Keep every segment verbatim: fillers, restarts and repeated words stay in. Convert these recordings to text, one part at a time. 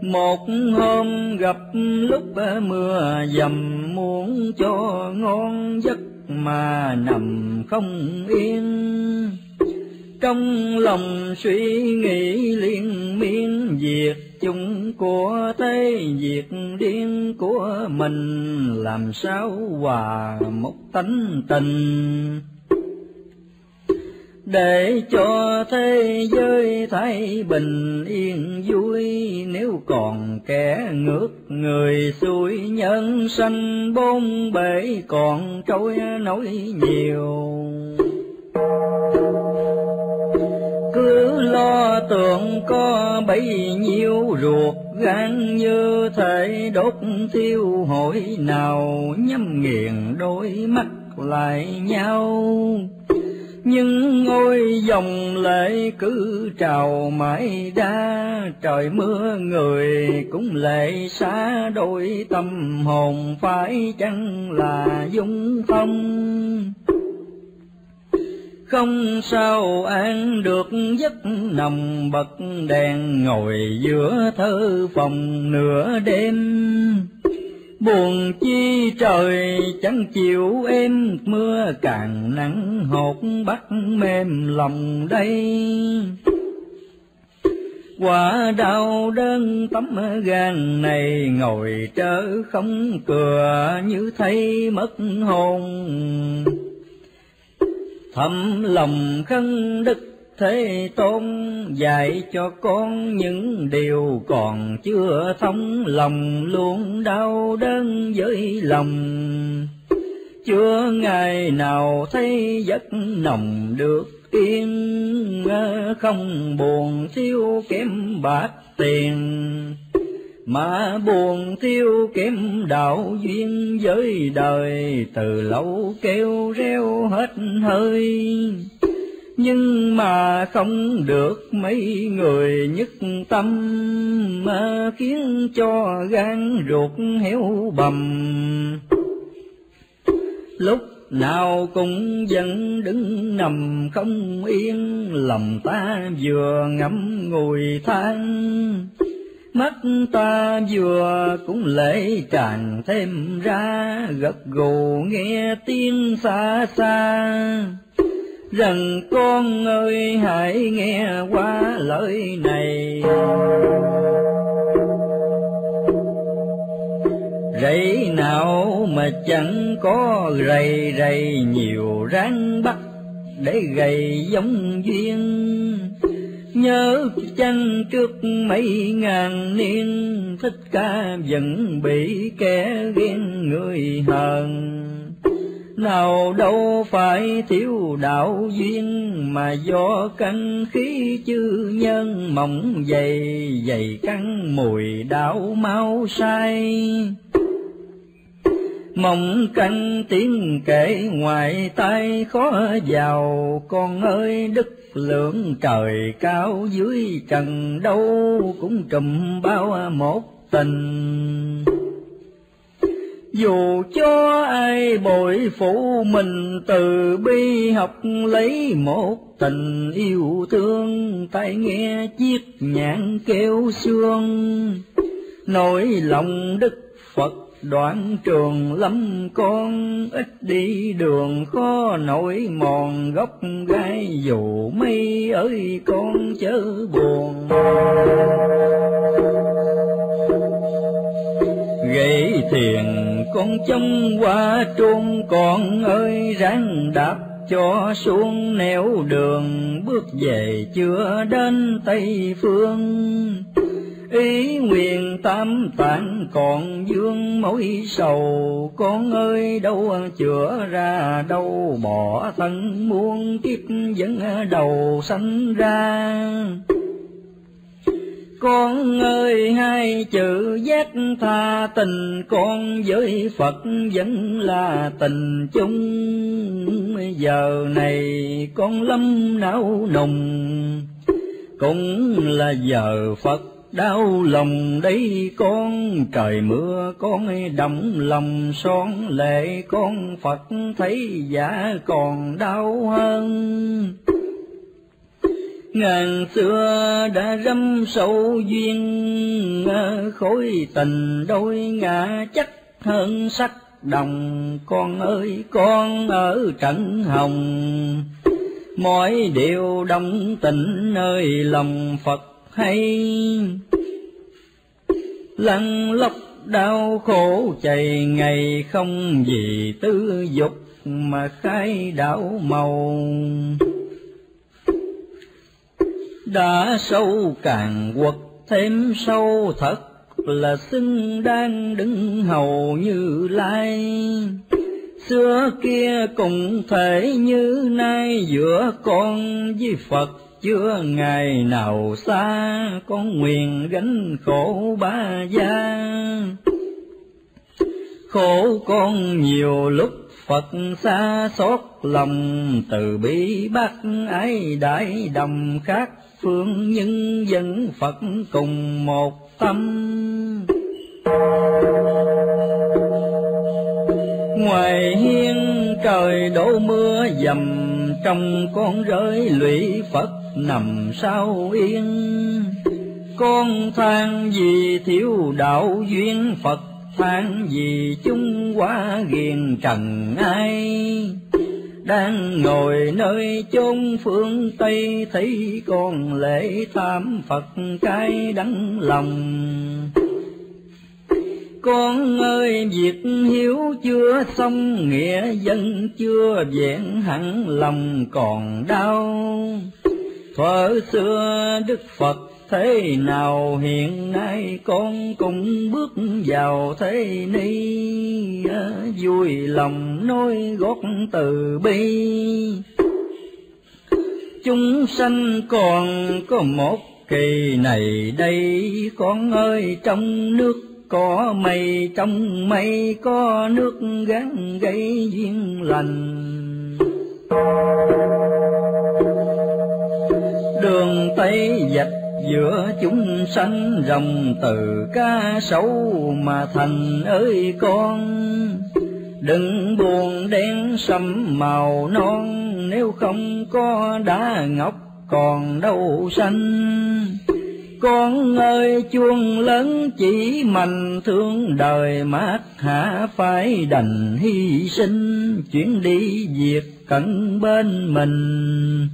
Một hôm gặp lúc mưa dầm, muốn cho ngon giấc mà nằm không yên. Trong lòng suy nghĩ liên miên, việc chung của thế việc điên của mình, làm sao hòa một tánh tình. Để cho thế giới thái bình yên vui, nếu còn kẻ ngược người xuôi, nhân sanh bốn bể còn trôi nổi nhiều. Cứ lo tưởng có bấy nhiêu ruột gan, như thể đốt thiêu hồi nào, nhắm nghiền đôi mắt lại nhau. Nhưng ôi dòng lệ cứ trào mãi đa, trời mưa người cũng lệ xa đôi, tâm hồn phải chăng là dung phong. Không sao an được giấc nằm bật đèn, ngồi giữa thơ phòng nửa đêm. Buồn chi trời chẳng chịu êm, mưa càng nắng hột bắt mềm lòng đây. Quả đau đơn tấm gan này, ngồi trơ không cửa như thấy mất hồn. Thầm lòng khấn đức Thế Tôn, dạy cho con những điều còn chưa thông, lòng luôn đau đớn với lòng. Chưa ngày nào thấy giấc nồng được yên, không buồn thiếu kém bạc tiền, mà buồn thiếu kém đạo duyên với đời. Từ lâu kêu reo hết hơi, nhưng mà không được mấy người nhất tâm, mà khiến cho gan ruột héo bầm. Lúc nào cũng vẫn đứng nằm không yên, lòng ta vừa ngẫm ngùi than, mắt ta vừa cũng lệ tràn thêm ra, gật gù nghe tiếng xa xa. Rằng con ơi hãy nghe qua lời này, rẫy nào mà chẳng có rầy rầy, nhiều ráng bắt để gầy giống duyên. Nhớ chăng trước mấy ngàn niên, Thích Ca vẫn bị kẻ ghen người hờn. Nào đâu phải thiếu đạo duyên, mà do căn khí chư nhân mỏng dày, dày căng mùi đạo mau sai. Mộng canh tiếng kể ngoài tai khó vào, con ơi đức lượng trời cao dưới trần đâu, cũng trùm bao một tình. Dù cho ai bội phụ mình, từ bi học lấy một tình yêu thương. Tai nghe chiếc nhạc kêu sương, nỗi lòng đức Phật đoạn trường lắm con. Ít đi đường khó nổi mòn, gốc gai dù mây ơi con chớ buồn. Gậy thiền con trông qua truông, con ơi ráng đạp cho xuống nẻo đường, bước về chưa đến Tây Phương. Ý nguyện tam tạng còn vương mối sầu, con ơi đâu chữa ra, đâu bỏ thân muôn kiếp vẫn đầu sanh ra. Con ơi hai chữ giác tha tình, con với Phật vẫn là tình chung. Giờ này con lâm não nùng, cũng là giờ Phật đau lòng đấy con. Trời mưa con đậm lòng son lệ, con Phật thấy dạ còn đau hơn. Ngàn xưa đã râm sâu duyên, khối tình đôi ngã chắc hơn sắc đồng. Con ơi con ở trận hồng, mọi điều đồng tình nơi lòng Phật hay. Lăn lóc đau khổ chày ngày, không vì tư dục mà khai đảo màu. Đã sâu càng quật thêm sâu, thật là xứng đang đứng hầu Như Lai. Xưa kia cùng thể như nay, giữa con với Phật chưa ngày nào xa. Con nguyện gánh khổ ba gia, khổ con nhiều lúc Phật xa xót lòng. Từ bi bác ái đại đồng khác phương, nhưng dân Phật cùng một tâm. Ngoài hiên trời đổ mưa dầm, trong con rơi lụy Phật nằm sao yên. Con than vì thiếu đạo duyên, Phật than vì chúng quá ghiền trần ai. Đang ngồi nơi chốn phương Tây, thấy con lễ tham Phật cái đắng lòng. Con ơi việc hiếu chưa xong, nghĩa dân chưa vẹn hẳn lòng còn đau. Thuở xưa Đức Phật thế nào, hiện nay con cũng bước vào thế ni. Vui lòng nói gót từ bi, chúng sanh còn có một kỳ này đây. Con ơi trong nước có mây, trong mây có nước gắn gây duyên lành. Đường Tây dạch giữa chúng sanh, rồng từ cá sấu mà thành ơi con. Đừng buồn đen sẫm màu non, nếu không có đá ngọc còn đâu xanh. Con ơi chuông lớn chỉ mạnh thương đời, mát hạ phải đành hy sinh. Chuyến đi việc cận bên mình,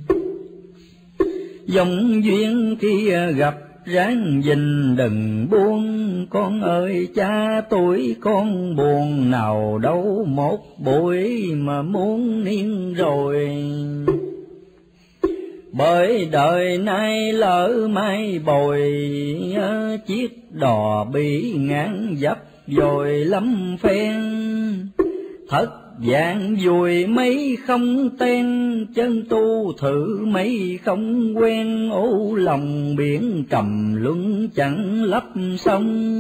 dòng duyên kia gặp ráng gìn đừng buông. Con ơi cha tuổi con buồn, nào đâu một buổi mà muốn niên rồi. Bởi đời nay lỡ mai bồi, chiếc đò bị ngán dấp rồi lắm phen. Thất dạng vùi mấy không ten, chân tu thử mấy không quen. Ô lòng biển trầm luân chẳng lấp xong,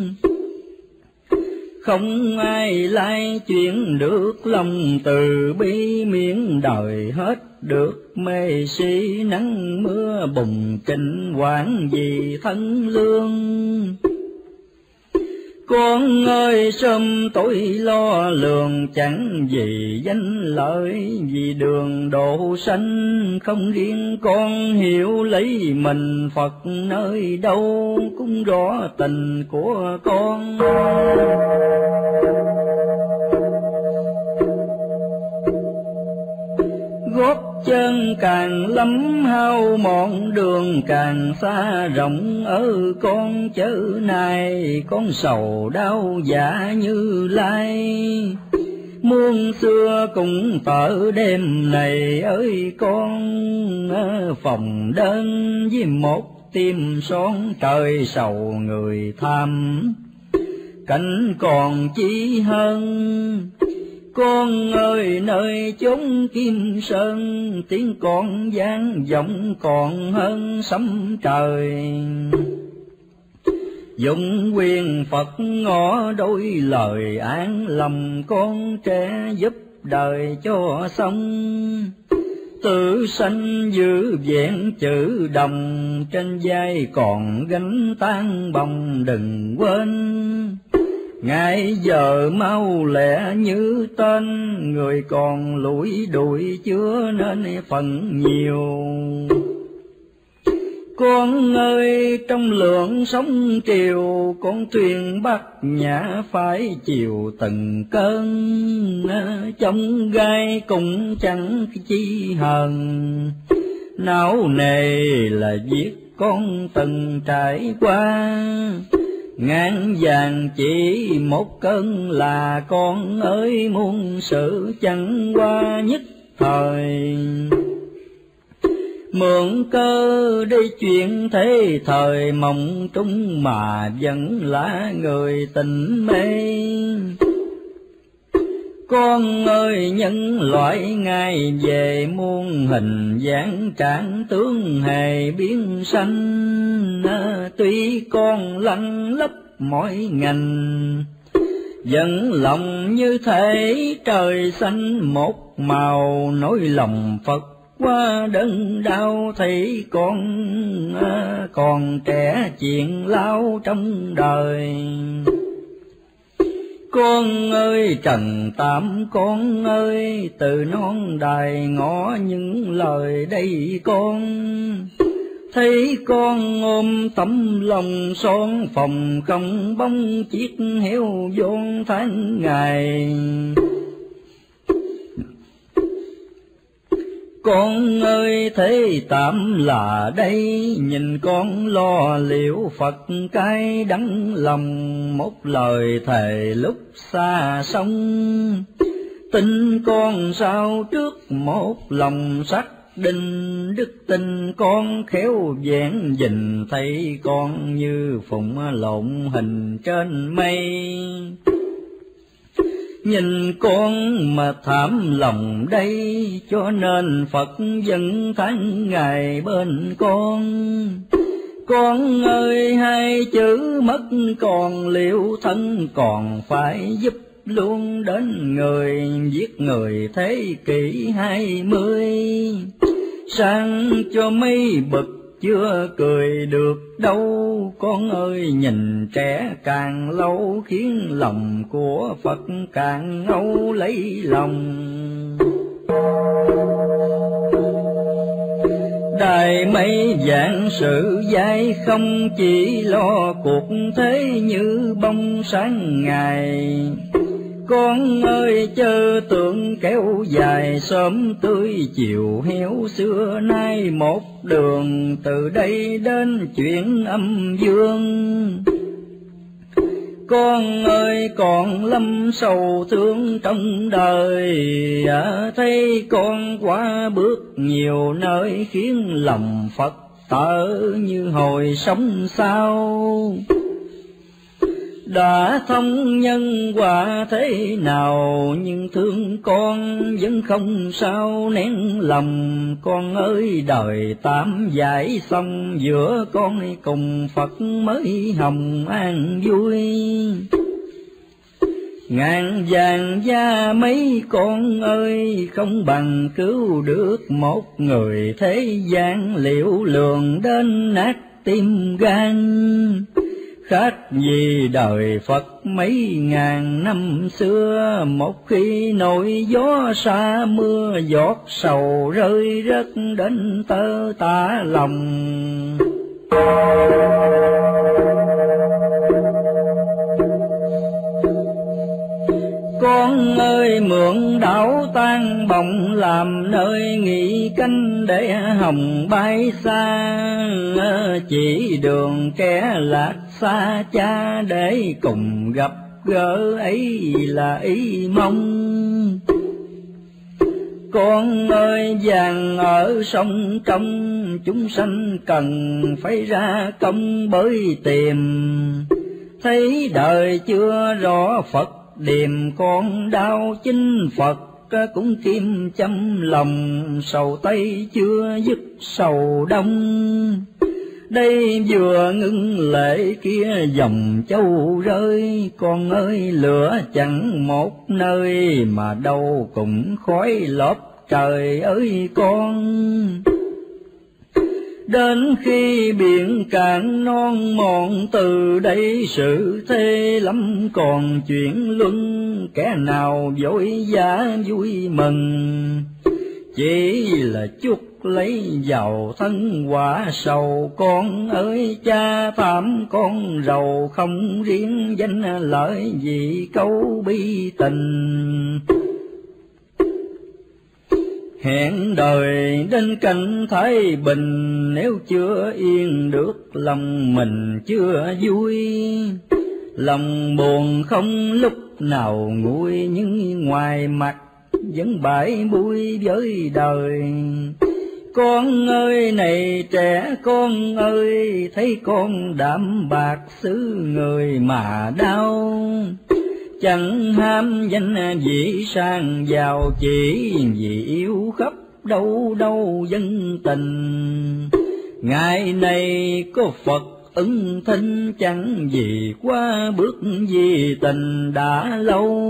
không ai lai chuyện được lòng từ bi. Miễn đời hết được mê si, nắng mưa bùng kinh quản vì thân lương. Con ơi sớm tối lo lường, chẳng vì danh lợi vì đường độ sanh. Không riêng con hiểu lấy mình, Phật nơi đâu cũng rõ tình của con. Gót chân càng lắm hao mòn, đường càng xa rộng ở con chớ này. Con sầu đau dạ Như Lai, muôn xưa cũng tở đêm này ơi con. Phòng đơn với một tim son, trời sầu người tham cảnh còn chi hơn. Con ơi nơi chốn Kim Sơn, tiếng con vang vọng còn hơn sấm trời. Dụng quyền Phật ngõ đôi lời an lòng, con trẻ giúp đời cho xong. Tự sanh giữ vẹn chữ đồng, trên vai còn gánh tan bồng đừng quên. Ngày giờ mau lẹ như tên, người còn lủi đuổi chưa nên phần nhiều. Con ơi trong lượng sóng triều, con thuyền bát nhã phải chịu từng cơn, trong gai cũng chẳng chi hờn. Não nề là việc con từng trải qua, ngàn vàng chỉ một cơn là con ơi muôn sự chẳng qua nhất thời. Mượn cơ đi chuyện thế thời, mộng trung mà vẫn là người tình mê. Con ơi nhân loại ngày về, muôn hình dáng trạng tướng hề biến sanh. Tuy con lăn lấp mỗi ngành, vẫn lòng như thể trời xanh một màu. Nỗi lòng Phật qua đớn đau, thấy con à, còn trẻ chuyện lao trong đời. Con ơi trần tạm con ơi, từ non đài ngõ những lời đây con. Thấy con ôm tấm lòng son, phòng không bóng chiếc heo vốn tháng ngày. Con ơi thế tạm là đây, nhìn con lo liệu Phật cái đắng lòng. Một lời thề lúc xa sông, tin con sao trước một lòng sắc định. Đức tin con khéo vẹn dình, thấy con như phụng lộn hình trên mây. Nhìn con mà thảm lòng đây, cho nên Phật vẫn tháng ngày bên con. Con ơi hai chữ mất còn, liệu thân còn phải giúp luôn đến người. Giết người thế kỷ hai mươi, sang cho mấy bậc chưa cười được đâu. Con ơi nhìn trẻ càng lâu, khiến lòng của Phật càng ngâu lấy lòng. Đài mây vạn sự dai, không chỉ lo cuộc thế như bông sáng ngày. Con ơi chớ tưởng kéo dài, sớm tươi chiều héo xưa nay một đường. Từ đây đến chuyện âm dương, con ơi còn lâm sầu thương trong đời. À, thấy con quá bước nhiều nơi, khiến lòng Phật tở như hồi sống sao. Đã thông nhân quả thế nào, nhưng thương con vẫn không sao nén lòng. Con ơi đời tạm giải xong, giữa con cùng Phật mới hồng an vui. Ngàn vàng gia mấy con ơi, không bằng cứu được một người thế gian. Liệu lường đến nát tim gan, khác gì đời Phật mấy ngàn năm xưa. Một khi nổi gió xa mưa, giọt sầu rơi rớt đến tơ tả lòng. Con ơi mượn đảo tan bồng, làm nơi nghỉ canh để hồng bay xa. Chỉ đường kẻ lạc xa cha, để cùng gặp gỡ ấy là ý mong. Con ơi vàng ở sông trong, chúng sanh cần phải ra công bởi tìm. Thấy đời chưa rõ Phật điềm, con đau chính Phật cũng kim châm lòng. Sầu tây chưa dứt sầu đông, đây vừa ngưng lệ kia dòng châu rơi. Con ơi lửa chẳng một nơi, mà đâu cũng khói lốp trời ơi con. Đến khi biển cạn non mòn, từ đây sự thế lắm còn chuyện luân. Kẻ nào vội vã vui mừng, chỉ là chút lấy giàu thân quả sầu. Con ơi cha phạm con rầu, không riêng danh lợi gì câu bi tình. Hẹn đời đến cảnh thái bình, nếu chưa yên được lòng mình chưa vui. Lòng buồn không lúc nào nguôi, nhưng ngoài mặt vẫn bãi bụi với đời. Con ơi này trẻ con ơi, thấy con đạm bạc xứ người mà đau. Chẳng ham danh vị sang giàu, chỉ vì yêu khắp đâu đâu dân tình. Ngày này có Phật ứng thinh, chẳng vì qua bước vì tình đã lâu.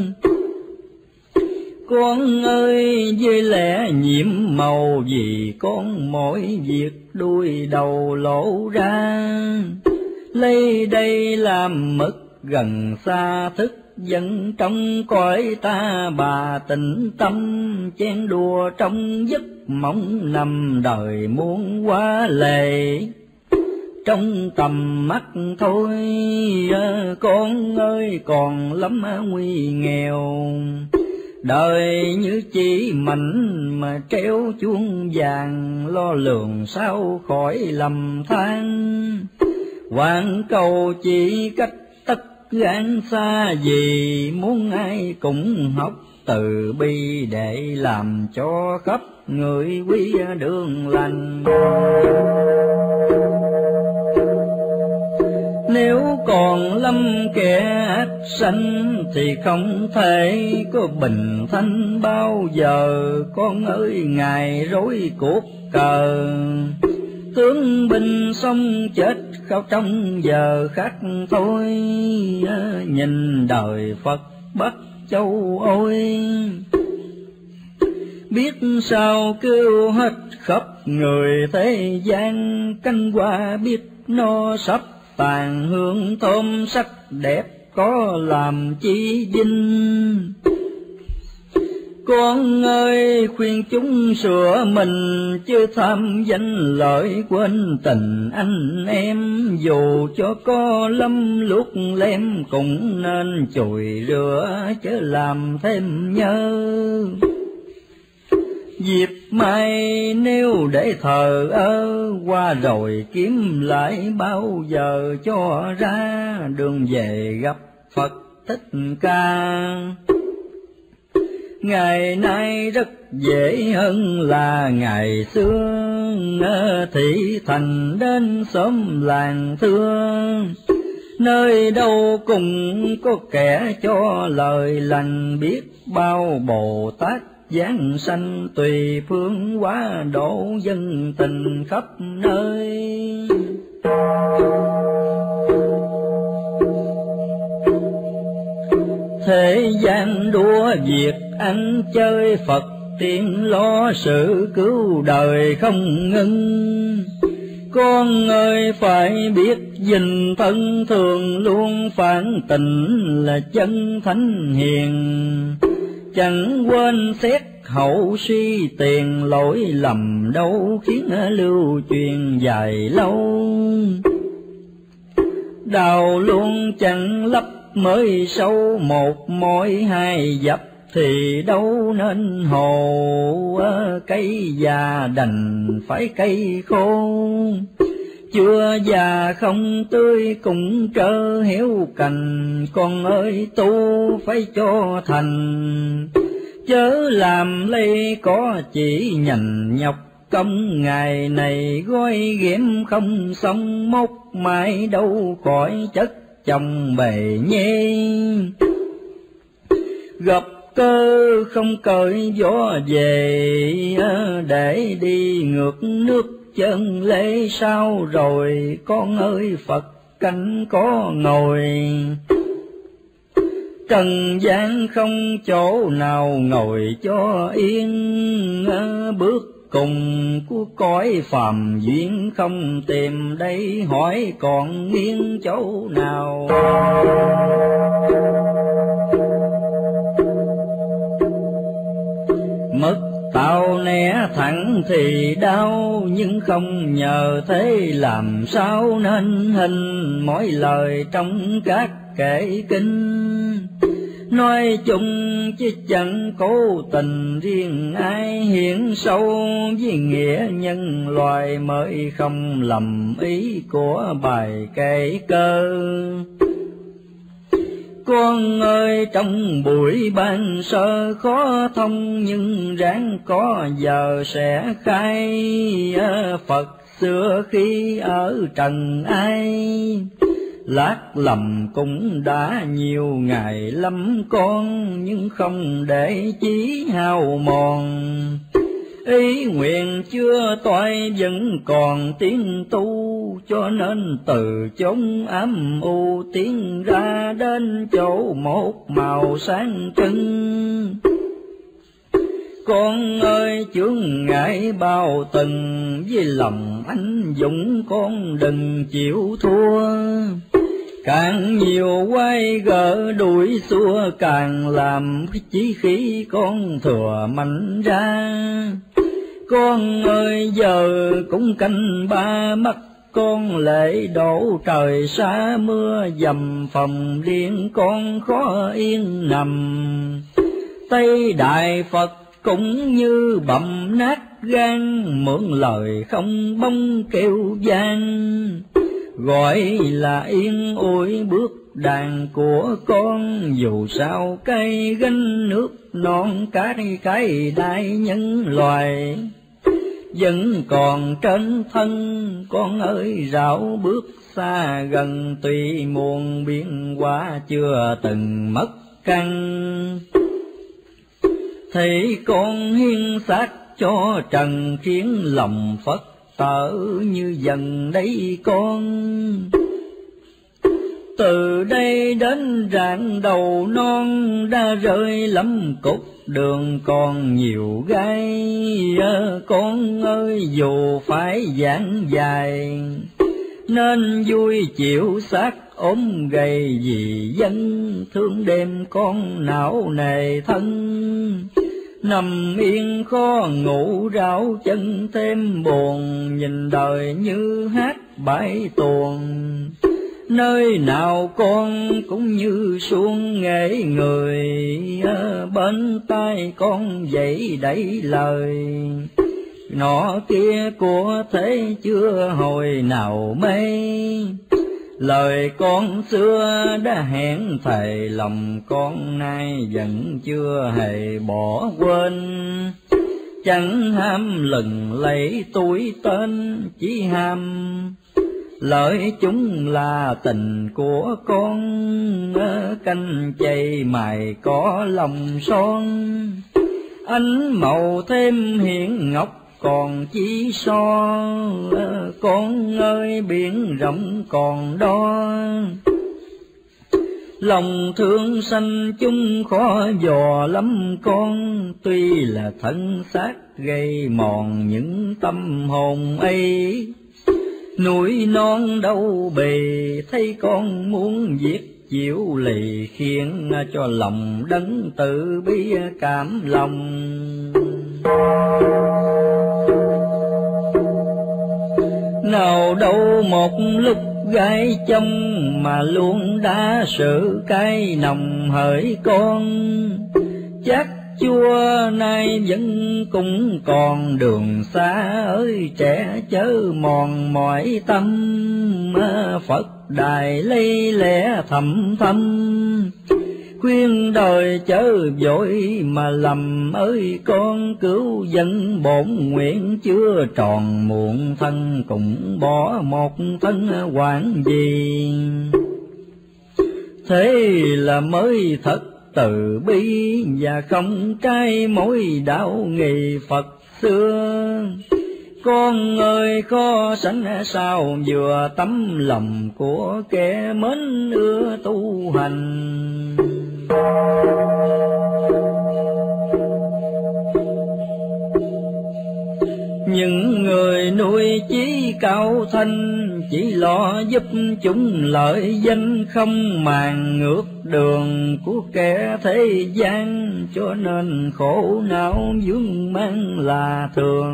Con ơi với lẽ nhiệm màu, vì con mỗi việc đuôi đầu lộ ra. Lấy đây làm mực gần xa, thức dân trong cõi ta bà tĩnh tâm. Chen đùa trong giấc mộng nằm đời muôn quá lệ, trong tầm mắt thôi. Con ơi còn lắm nguy nghèo, đời như chỉ mảnh mà treo chuông vàng. Lo lường sao khỏi lầm than, hoàn cầu chỉ cách tất gan xa. Vì muốn ai cũng học từ bi, để làm cho khắp người quý đường lành. Nếu còn lâm kẻ ác sanh, thì không thể có bình thanh bao giờ. Con ơi ngài rối cuộc cờ, tướng binh sống chết khao trong giờ khắc thôi. Nhìn đời Phật Bắc Châu ôi, biết sao kêu hết khắp người thế gian. Canh hoa biết no sắp tàn, hương thơm sắc đẹp có làm chi vinh. Con ơi khuyên chúng sửa mình, chứ tham danh lợi quên tình anh em. Dù cho có lâm luốc lem, cũng nên chùi rửa chớ làm thêm nhớ. Dịp mai nếu để thờ ơ, qua rồi kiếm lại bao giờ cho ra. Đường về gặp Phật Thích Ca, ngày nay rất dễ hơn là ngày xưa. Thị thành đến xóm làng thưa, nơi đâu cũng có kẻ cho lời lành. Biết bao Bồ Tát giáng sanh, tùy phương hóa độ dân tình khắp nơi. Thế gian đua việc ăn chơi, Phật tiên lo sự cứu đời không ngưng. Con ơi phải biết gìn thân thường, luôn phản tình là chân thánh hiền. Chẳng quên xét hậu suy tiền, lỗi lầm đâu khiến lưu truyền dài lâu. Đào luôn chẳng lấp mới sâu, một mối hai dập thì đâu nên hồ. Cây già đành phải cây khô, chưa già không tươi cũng trơ héo cành. Con ơi tu phải cho thành, chớ làm lây có chỉ nhành nhọc công. Ngày này gói ghém không xong, mốc mãi đâu khỏi chất chồng bề nhê. Gặp cơ không cởi gió về, để đi ngược nước chân lễ sao rồi. Con ơi Phật canh có ngồi, trần gian không chỗ nào ngồi cho yên. Bước cùng của cõi phàm duyên không tìm, đây hỏi còn nghiêng chỗ nào. Mất tạo sao né thẳng thì đau, nhưng không nhờ thế làm sao nên hình mỗi lời trong các kệ kinh. Nói chung chứ chẳng cố tình riêng ai, hiện sâu với nghĩa nhân loài mới không lầm ý của bài kệ cơ. Con ơi trong buổi ban sơ khó thông, nhưng ráng có giờ sẽ khai. Phật xưa khi ở trần ai, lát lầm cũng đã nhiều ngày lắm con, nhưng không để chí hao mòn. Ý nguyện chưa toại vẫn còn tiến tu, cho nên từ chốn ám u tiến ra đến chỗ một màu sáng trưng. Con ơi chướng ngại bao từng, với lòng anh dũng con đừng chịu thua. Càng nhiều quay gỡ đuổi xua, càng làm chí khí con thừa mạnh ra. Con ơi giờ cũng canh ba mắt, con lệ đổ trời xa mưa dầm phòng riêng con khó yên nằm. Tây Đại Phật cũng như bầm nát gan, mượn lời không bông kêu vang. Gọi là yên ủi bước đàn của con, dù sao cây gánh nước non cái cái đại nhân loài. Vẫn còn trên thân con ơi rảo bước xa gần, tuy muôn biến hóa chưa từng mất căn. Thì con hiến xác cho trần, khiến lòng Phật tử như dần đây con. Từ đây đến rạng đầu non, đã rơi lắm cục đường còn nhiều gai. Con ơi dù phải giảng dài, nên vui chịu xác ốm gầy vì dân. Thương đêm con não nề thân, nằm yên khó ngủ ráo chân thêm buồn. Nhìn đời như hát bãi tuồng, nơi nào con cũng như suông nghệ người. Bên tai con dậy đẩy lời, nọ kia của thế chưa hồi nào mê. Lời con xưa đã hẹn thầy, lòng con nay vẫn chưa hề bỏ quên. Chẳng ham lừng lấy tuổi tên, chỉ ham lợi chúng là tình của con. Canh chay mài có lòng son, ánh màu thêm hiện ngọc còn chỉ so. Con ơi biển rộng còn đo, lòng thương sanh chung khó dò lắm con. Tuy là thân xác gây mòn những tâm hồn ấy, núi non đâu bề thấy con muốn giết chịu lì. Khiến cho lòng đấng tự bi cảm lòng. Nào đâu một lúc gái chông, mà luôn đã sự cay nồng hỡi con. Chắc chua nay vẫn cũng còn đường xa ơi trẻ, chớ mòn mỏi tâm. Phật đài lấy lẽ thầm thâm, khuyên đời chớ vội mà lầm ơi con. Cứu dân bổn nguyện chưa tròn, muộn thân cũng bỏ một thân quản gì. Thế là mới thật từ bi, và không trái mối đạo nghị Phật xưa. Con ơi khó sánh sao vừa tấm lòng của kẻ mến ưa tu hành. Những người nuôi chí cao thanh, chỉ lo giúp chúng lợi danh, không màng ngược đường của kẻ thế gian, cho nên khổ não vướng mang là thường.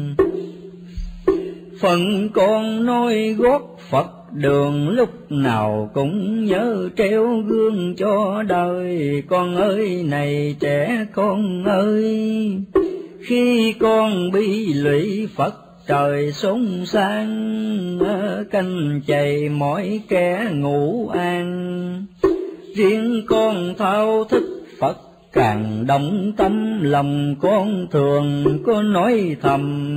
Phần con nói gót Phật đường, lúc nào cũng nhớ treo gương cho đời. Con ơi này trẻ con ơi, khi con bi lụy Phật trời sống sang, canh chày mỗi kẻ ngủ an. Riêng con thao thức Phật càng động tâm, lòng con thường có nói thầm.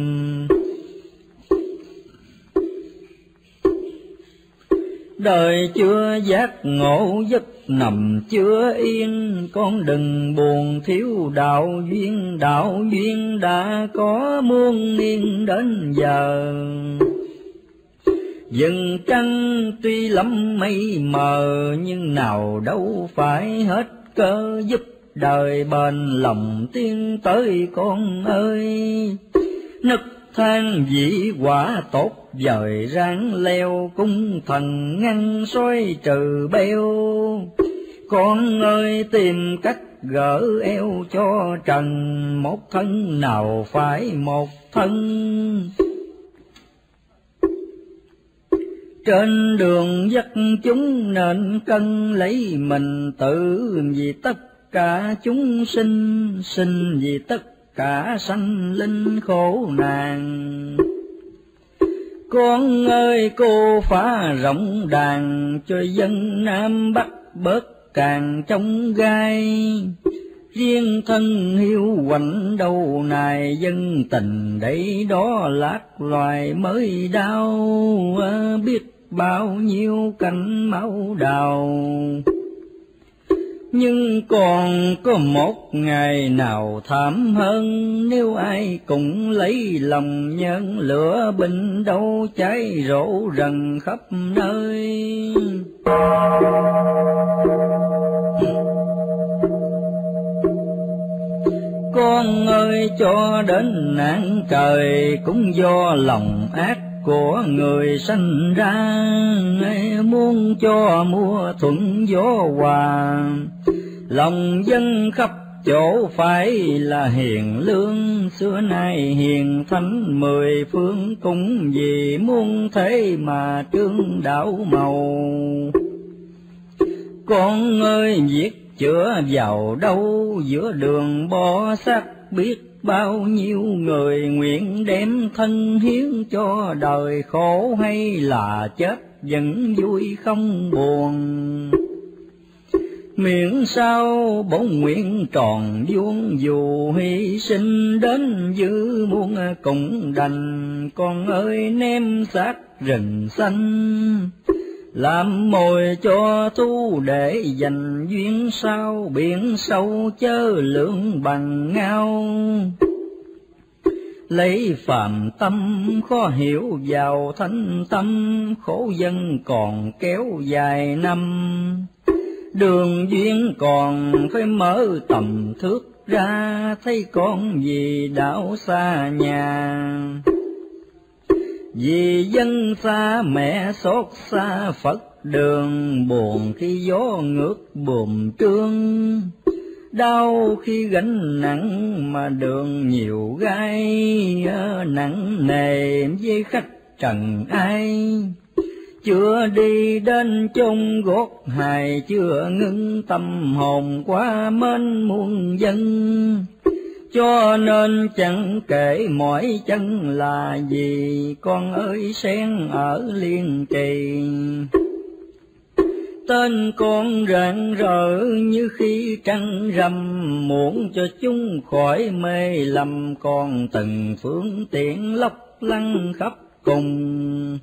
Đời chưa giác ngộ giấc nằm chưa yên, con đừng buồn thiếu đạo duyên. Đạo duyên đã có muôn niên đến giờ, dừng trăng tuy lắm mây mờ, nhưng nào đâu phải hết cơ giúp đời bền lòng tiến tới con ơi. Nức than dĩ quả tốt dời ráng leo, cung thần ngăn soi trừ beo. Con ơi tìm cách gỡ eo cho trần, một thân nào phải một thân. Trên đường dắt chúng nên cân lấy mình tự, vì tất cả chúng sinh, sinh vì tất cả sanh linh khổ nạn. Con ơi cô phá rộng đàn, cho dân Nam Bắc bớt càng trong gai. Riêng thân hiu quạnh đầu này, dân tình đấy đó lạc loài mới đau. Biết bao nhiêu cành máu đào, nhưng còn có một ngày nào thảm hơn. Nếu ai cũng lấy lòng nhân, lửa binh đâu cháy rộ rần khắp nơi. Con ơi cho đến nạn trời, cũng do lòng ác của người sanh ra. Muốn cho mưa thuận gió hòa, lòng dân khắp chỗ phải là hiền lương. Xưa nay hiền thánh mười phương, cũng vì muôn thế mà trương đạo màu. Con ơi viết chữa vào đâu, giữa đường bỏ xác biết bao nhiêu người. Nguyện đem thân hiến cho đời, khổ hay là chết vẫn vui không buồn. Miễn sao bổn nguyện tròn vuông, dù hy sinh đến dư muôn cũng đành. Con ơi ném xác rừng xanh, làm mồi cho thú để dành duyên sao. Biển sâu chớ lượng bằng ngao, lấy phàm tâm khó hiểu vào thánh tâm. Khổ dân còn kéo dài năm, đường duyên còn phải mở tầm thước ra. Thấy con vì đạo xa nhà, vì dân xa mẹ xót xa Phật đường. Buồn khi gió ngược buồm trương, đau khi gánh nặng mà đường nhiều gai. Nặng nề với khách trần ai, chưa đi đến chốn gót hài. Chưa ngưng tâm hồn quá mến muôn dân, cho nên chẳng kể mỏi chân là gì. Con ơi sen ở Liên Trì, tên con rạng rỡ như khi trăng rằm. Muốn cho chúng khỏi mê lầm, còn từng phương tiện lấp lăng khắp cùng.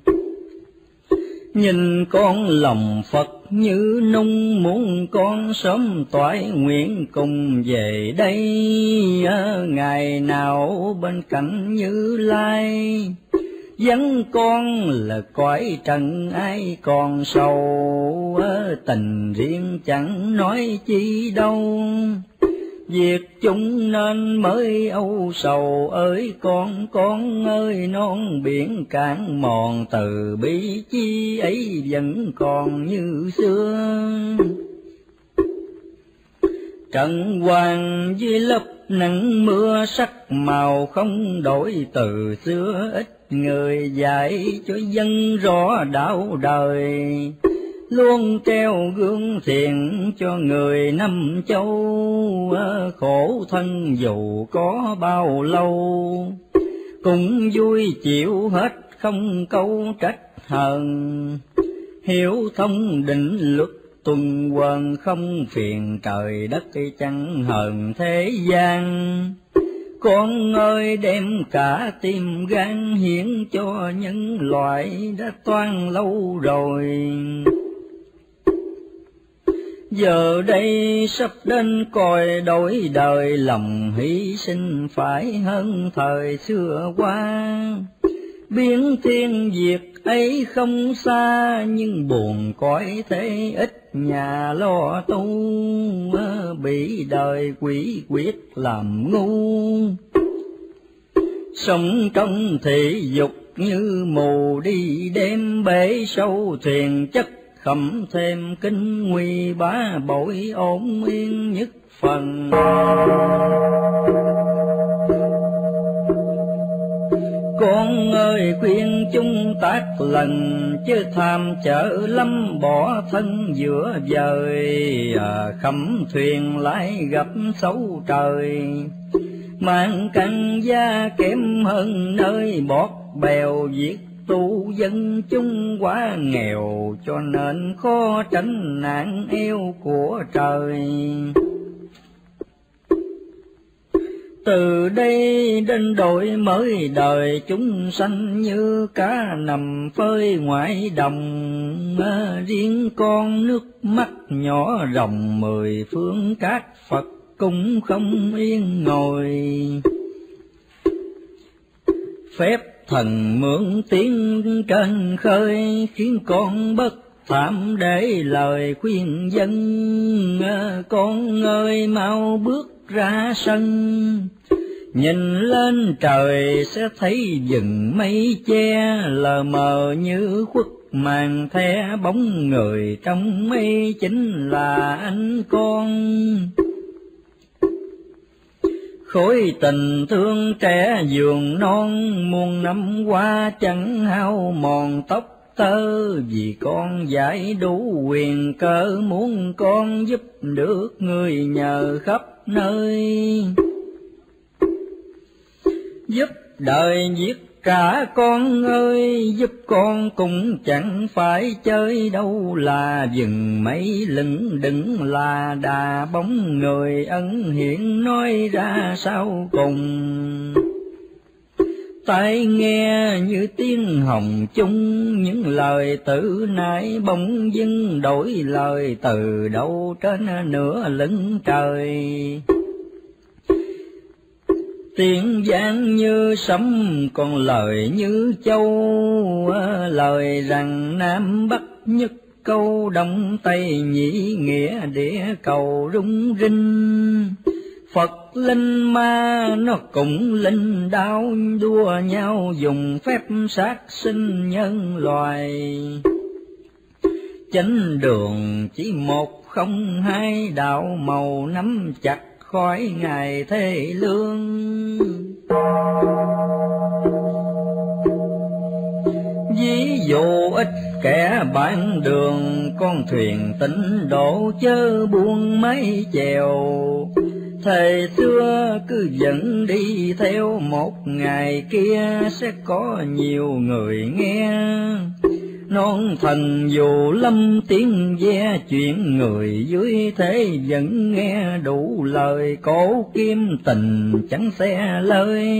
Nhìn con lòng Phật như nung, muốn con sớm toại nguyện cùng về đây. Ngày nào bên cạnh Như Lai, vắng con là cõi trần ai còn sầu. Tình riêng chẳng nói chi đâu, Việc chúng nên mới âu sầu ơi con, con ơi non biển cạn mòn, từ bi chi ấy vẫn còn như xưa. Trận hoàng với lớp nắng mưa sắc màu không đổi, từ xưa ít người dạy cho dân rõ đạo đời. Luôn treo gương thiện cho người năm châu, khổ thân dù có bao lâu. Cũng vui chịu hết không câu trách hờn, hiểu thông định luật tuần hoàn, không phiền trời đất chẳng hờn thế gian. Con ơi đem cả tim gan hiến cho nhân loại đã toan lâu rồi. Giờ đây sắp đến còi đổi đời, lòng hy sinh phải hơn thời xưa qua. Biến thiên diệt ấy không xa, nhưng buồn cõi thế ít nhà lo tu, bị đời quỷ quyết làm ngu. Sống trong thị dục như mù đi đêm, bể sâu thuyền chất khẩm thêm kinh nguy, bá bội ổn yên nhất phần. Con ơi khuyên chung tác lần, chứ tham chở lắm bỏ thân giữa vời. À, khẩm thuyền lại gặp xấu trời, mang căn gia kém hơn nơi bọt bèo. Việc tu dân chúng quá nghèo, cho nên khó tránh nạn eo của trời. Từ đây đến đổi mới đời, chúng sanh như cá nằm phơi ngoại đồng. Riêng con nước mắt nhỏ ròng, mười phương các Phật cũng không yên ngồi. Phép thần mượn tiếng trên khơi, khiến con bất phạm để lời khuyên dân. Con ơi mau bước ra sân, nhìn lên trời sẽ thấy rừng mây che, lờ mờ như khuất màn the bóng người trong mây, chính là anh con. Khối tình thương trẻ giường non, muôn năm qua chẳng hao mòn tóc tơ. Vì con giải đủ quyền cơ, muốn con giúp được người nhờ khắp nơi. Giúp đời giết cả con ơi, giúp con cũng chẳng phải chơi đâu. Là rừng mấy lững đững là đà bóng người, ân hiện nói ra sau cùng. Tai nghe như tiếng hồng chung, những lời tử nãy bỗng dưng đổi lời. Từ đâu trên nửa lưng trời, tiếng vang như sấm, còn lời như châu. Lời rằng Nam Bắc nhất câu, Đông Tây nhị nghĩa địa cầu rung rinh. Phật linh ma nó cũng linh đao, đua nhau dùng phép sát sinh nhân loài. Chánh đường chỉ một không hai, đạo màu nắm chặt khỏi ngày thế lương. Ví dụ ít kẻ bạn đường, con thuyền tịnh độ chớ buông mái chèo. Thời xưa cứ dẫn đi theo, một ngày kia sẽ có nhiều người nghe. Non thần dù lâm tiếng ve, chuyện người dưới thế vẫn nghe đủ lời. Cổ kim tình chẳng xe lời,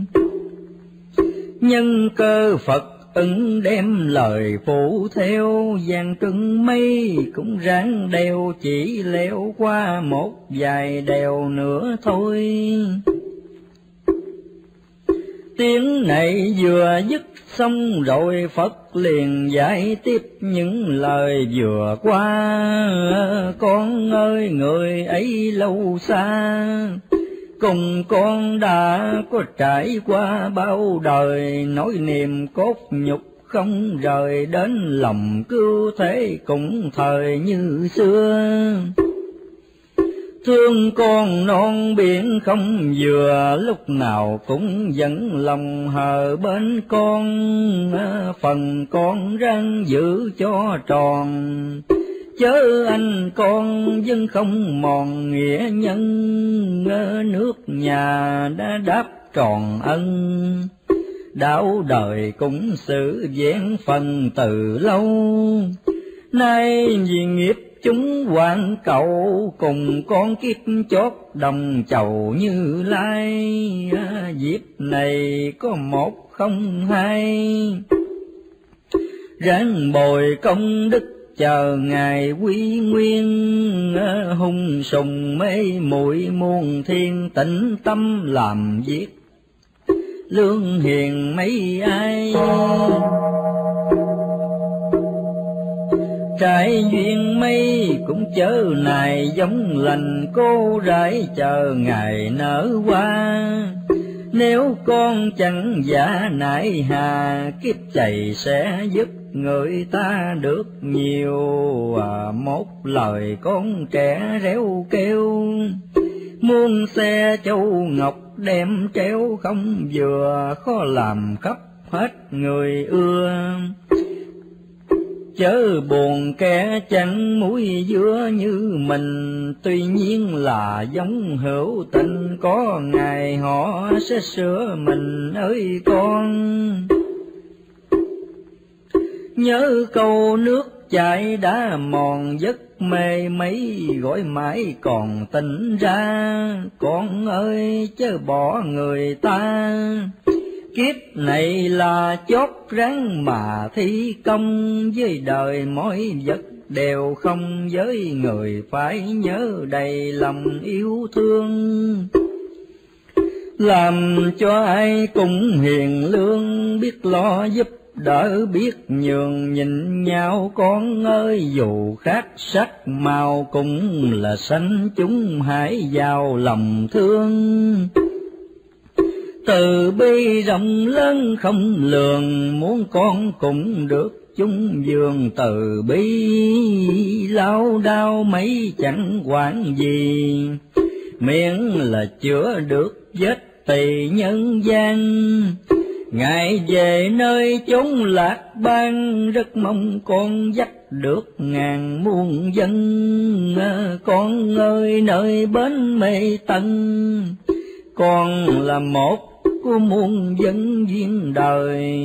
nhân cơ Phật ứng đem lời phụ theo. Giang trưng mây cũng ráng đeo, chỉ leo qua một vài đèo nữa thôi. Tiếng này vừa dứt xong rồi Phật liền giải tiếp những lời vừa qua. Con ơi người ấy lâu xa, cùng con đã có trải qua bao đời, nỗi niềm cốt nhục không rời, đến lòng cứu thế cũng thời như xưa. Thương con non biển không vừa, lúc nào cũng dẫn lòng hờ bên con, phần con ráng giữ cho tròn. Chớ anh con dân không mòn nghĩa nhân, nước nhà đã đáp tròn ân. Đạo đời cũng xử vẹn phần từ lâu, nay vì nghiệp chúng hoàn cầu, cùng con kiếp chót đồng chầu Như Lai. Dịp này có một không hai, ráng bồi công đức chờ ngày quy nguyên. Hung sùng mê muội muôn thiên, tĩnh tâm làm việc lương hiền mấy ai. Trái duyên mây cũng chớ này giống lành, cô rải chờ ngày nở hoa. Nếu con chẳng giả nại hà, kiếp chày sẽ giúp người ta được nhiều. À, một lời con trẻ réo kêu, muôn xe châu ngọc đem treo không vừa, khó làm khắp hết người ưa. Chớ buồn kẻ chẳng muối dứa như mình, tuy nhiên là giống hữu tình, có ngày họ sẽ sửa mình ơi con. Nhớ câu nước chảy đã mòn, giấc mê mấy gọi mãi còn tỉnh ra. Con ơi chớ bỏ người ta, kiếp này là chót ráng mà thi công. Với đời mỗi vật đều không, với người phải nhớ đầy lòng yêu thương. Làm cho ai cũng hiền lương, biết lo giúp đỡ biết nhường nhịn nhau. Con ơi dù khác sắc màu cũng là sanh chúng, hãy vào lòng thương. Từ bi rộng lớn không lường, muốn con cũng được chung giường. Từ bi lao đao mấy chẳng quản gì, miễn là chữa được vết tỳ nhân gian. Ngài về nơi chốn lạc bang, rất mong con dắt được ngàn muôn dân. Con ơi nơi bến Mê Tân, con là một của muôn dân duyên đời.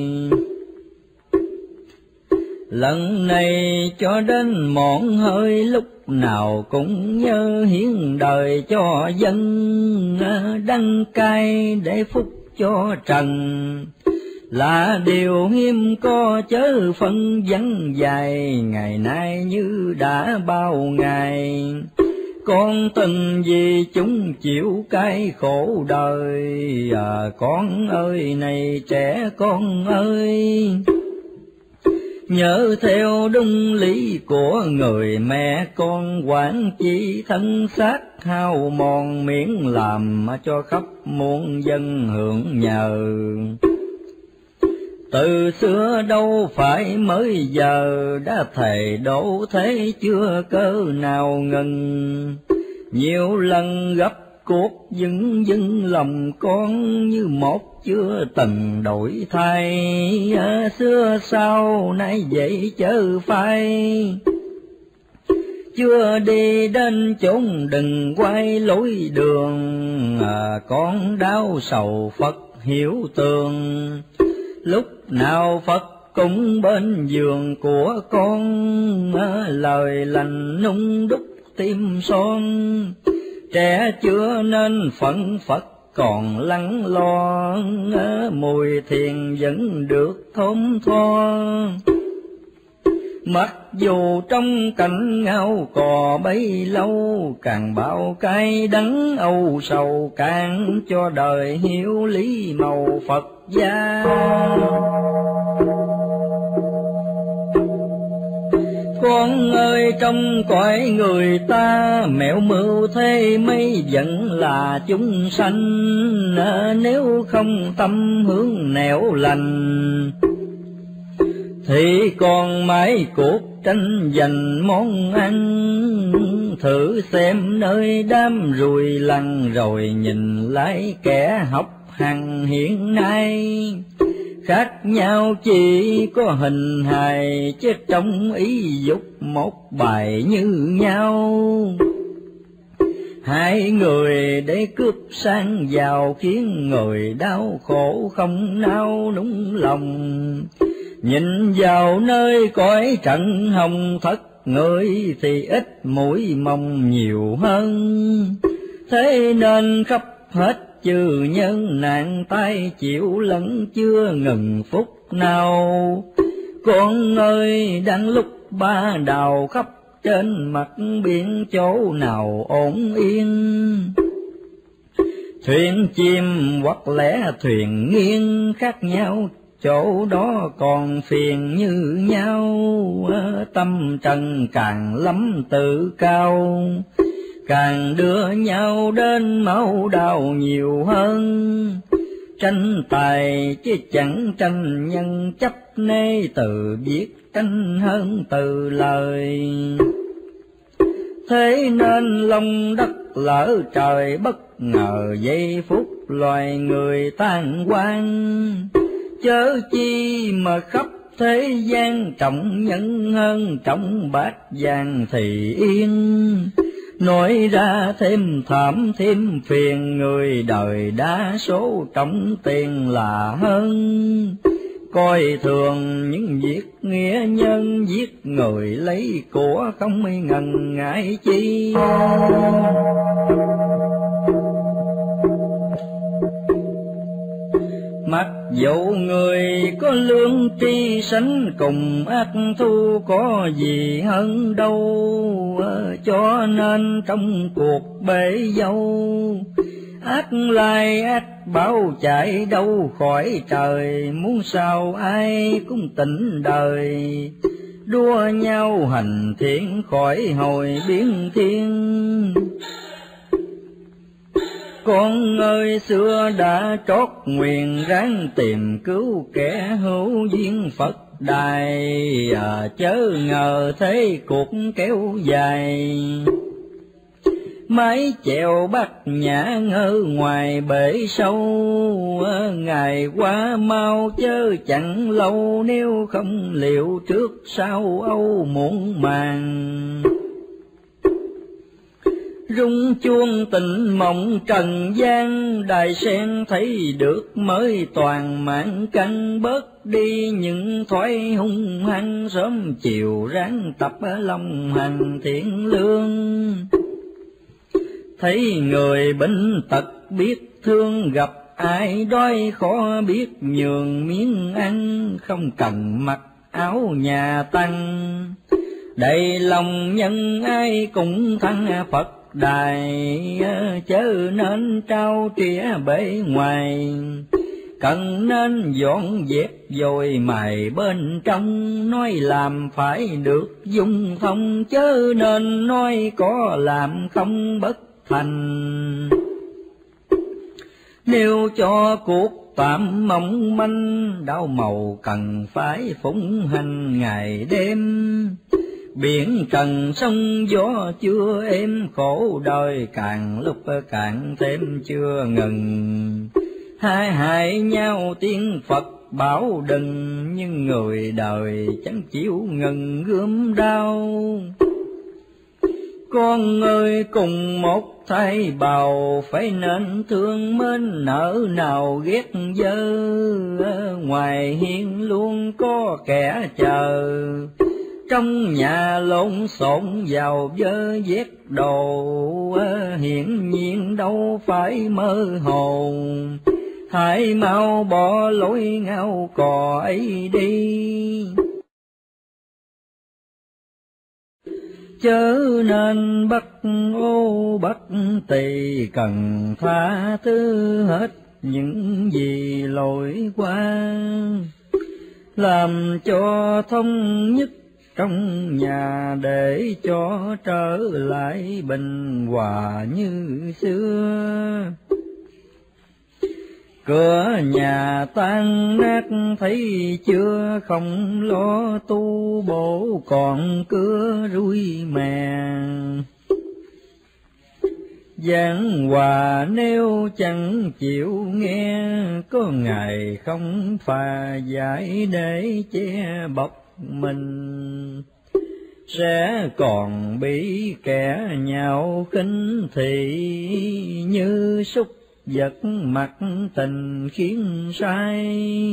Lần này cho đến mòn hơi, lúc nào cũng nhớ hiến đời cho dân. Đăng cai để phúc cho trần, là điều hiếm có chớ phân vắng dài. Ngày nay như đã bao ngày, con tình vì chúng chịu cái khổ đời. À, con ơi này trẻ con ơi, nhớ theo đúng lý của người mẹ con. Quản chi thân xác hao mòn, miễn làm cho khắp muôn dân hưởng nhờ. Từ xưa đâu phải mới giờ, đã thề đổ thế chưa cơ nào ngừng. Nhiều lần gấp cuộc dưng dưng lòng con, như một chưa từng đổi thay. À, xưa sau nay vậy chớ phai, chưa đi đến chốn đừng quay lối đường. À, con đau sầu Phật hiểu tường, lúc nào Phật cũng bên giường của con. À, lời lành nung đúc tim son, trẻ chưa nên phận Phật còn lắng lo. À, mùi thiền vẫn được thơm tho, mặc dù trong cảnh ngao cò bấy lâu. Càng bao cay đắng âu sầu, càng cho đời hiểu lý màu Phật gia. Con ơi trong cõi người ta, mẹo mưu thế mấy vẫn là chúng sanh, nếu không tâm hướng nẻo lành thì còn mãi cuộc tranh giành món ăn. Thử xem nơi đám ruồi lằn, rồi nhìn lại kẻ học hành hiện nay, khác nhau chỉ có hình hài, chứ trong ý dục một bài như nhau. Hai người để cướp sang giàu, khiến người đau khổ không nao núng lòng. Nhìn vào nơi cõi trận hồng thất, người thì ít mũi mong nhiều hơn. Thế nên khắp hết trừ nhân nạn, tay chịu lẫn chưa ngừng phút nào. Con ơi đang lúc ba đào khắp trên mặt biển, chỗ nào ổn yên. Thuyền chim hoặc lẽ thuyền nghiêng, khác nhau chỗ đó còn phiền như nhau. Tâm trần càng lắm tự cao, càng đưa nhau đến máu đau nhiều hơn. Tranh tài chứ chẳng tranh nhân, chấp nê từ biết tranh hơn từ lời. Thế nên lòng đất lỡ trời, bất ngờ giây phút loài người tan quang. Chớ chi mà khắp thế gian, trọng nhân hơn trọng bát vàng thì yên. Nói ra thêm thảm thêm phiền, người đời đa số trọng tiền là hơn. Coi thường những việc nghĩa nhân, giết người lấy của không ngần ngại chi. Mặc dẫu người có lương tri, sánh cùng ác thu có gì hơn đâu. Cho nên trong cuộc bể dâu, ác lai ác báo chạy đâu khỏi trời. Muốn sao ai cũng tỉnh đời, đua nhau hành thiện khỏi hồi biến thiên. Con ơi xưa đã trót nguyện, ráng tìm cứu kẻ hữu duyên Phật đài. À, chớ ngờ thế cuộc kéo dài, mái chèo bắt nhã ngơ ngoài bể sâu. Ngày qua mau chớ chẳng lâu, nếu không liệu trước sau âu muộn màng. Rung chuông tình mộng trần gian, đài sen thấy được mới toàn mạng căn. Bớt đi những thói hung hăng, sớm chiều ráng tập lòng hành thiện lương. Thấy người bệnh tật biết thương, gặp ai đói khó biết nhường miếng ăn. Không cần mặc áo nhà tăng, đầy lòng nhân ai cũng thăng Phật đài. Chớ nên trao trĩa bể ngoài, cần nên dọn dẹp rồi mài bên trong. Nói làm phải được dung thông, chớ nên nói có làm không bất thành. Nếu cho cuộc tạm mong manh, đau màu cần phải phụng hành ngày đêm. Biển trần sông gió chưa êm, khổ đời càng lúc càng thêm chưa ngừng. Hai hại nhau tiếng Phật bảo đừng, nhưng người đời chẳng chịu ngừng gươm đau. Con ơi cùng một thay bào, phải nên thương mến nỡ nào ghét dơ. Ngoài hiên luôn có kẻ chờ, trong nhà lộn xộn vào vơ vét đồ. Hiển nhiên đâu phải mơ hồ, hãy mau bỏ lối ngao cò ấy đi. Chớ nên bắt ô bắt tỳ, cần tha thứ hết những gì lỗi qua, làm cho thống nhất trong nhà để cho trở lại bình hòa như xưa. Cửa nhà tan nát thấy chưa, không lo tu bổ còn cưa rui mè. Giảng hòa nếu chẳng chịu nghe, có ngày không phà giải để che bọc mình. Sẽ còn bị kẻ nhạo khinh thị, như súc vật mặt tình khiến sai.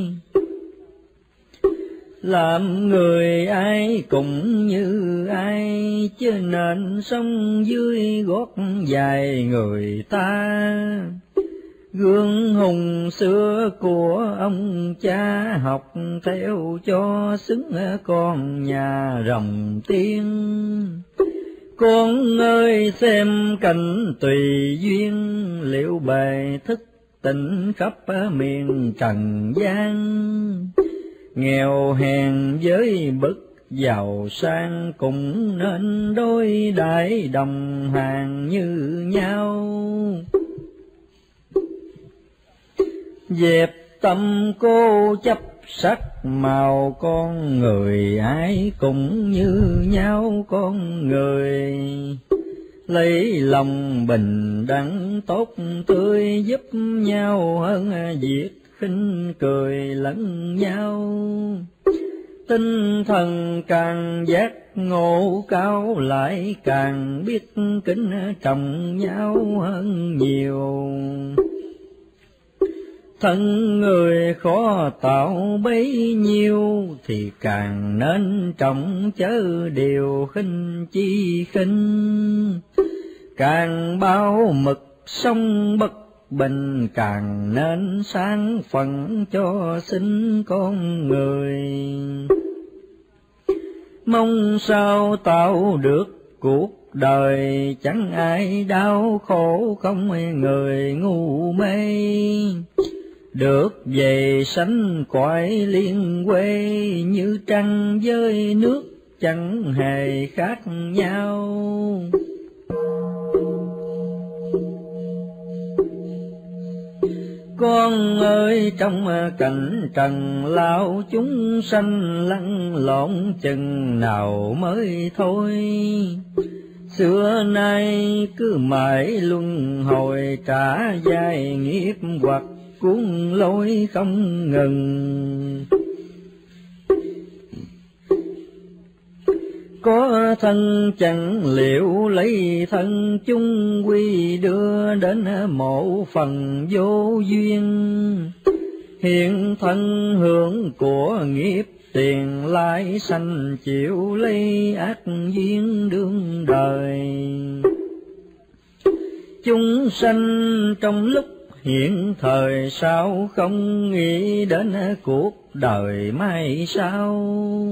Làm người ai cũng như ai, chứ nên sống dưới gót dài người ta. Gương hùng xưa của ông cha, học theo cho xứng con nhà rồng tiên. Con ơi xem cảnh tùy duyên, liệu bề thức tỉnh khắp miền trần gian. Nghèo hèn với bậc giàu sang, cũng nên đối đãi đồng hàng như nhau. Dẹp tâm cô chấp sắc màu, con người ai cũng như nhau con người. Lấy lòng bình đẳng tốt tươi, giúp nhau hơn việc khinh cười lẫn nhau. Tinh thần càng giác ngộ cao, lại càng biết kính trọng nhau hơn nhiều. Thân người khó tạo bấy nhiêu, thì càng nên trọng chớ điều khinh chi khinh. Càng bao mực sông bất bình, càng nên sáng phận cho sinh con người. Mong sao tạo được cuộc đời, chẳng ai đau khổ không người ngu mê. Được về sánh cõi liên quê, như trăng với nước chẳng hề khác nhau. Con ơi trong cảnh trần lao, chúng sanh lăn lộn chừng nào mới thôi. Xưa nay cứ mãi luân hồi, trả dài nghiệp hoặc cuốn lối không ngừng. Có thân chẳng liệu lấy thân, chung quy đưa đến một phần vô duyên. Hiện thân hưởng của nghiệp tiền, lai sanh chịu lấy ác duyên đương đời. Chúng sanh trong lúc hiện thời, sao không nghĩ đến cuộc đời mai sau.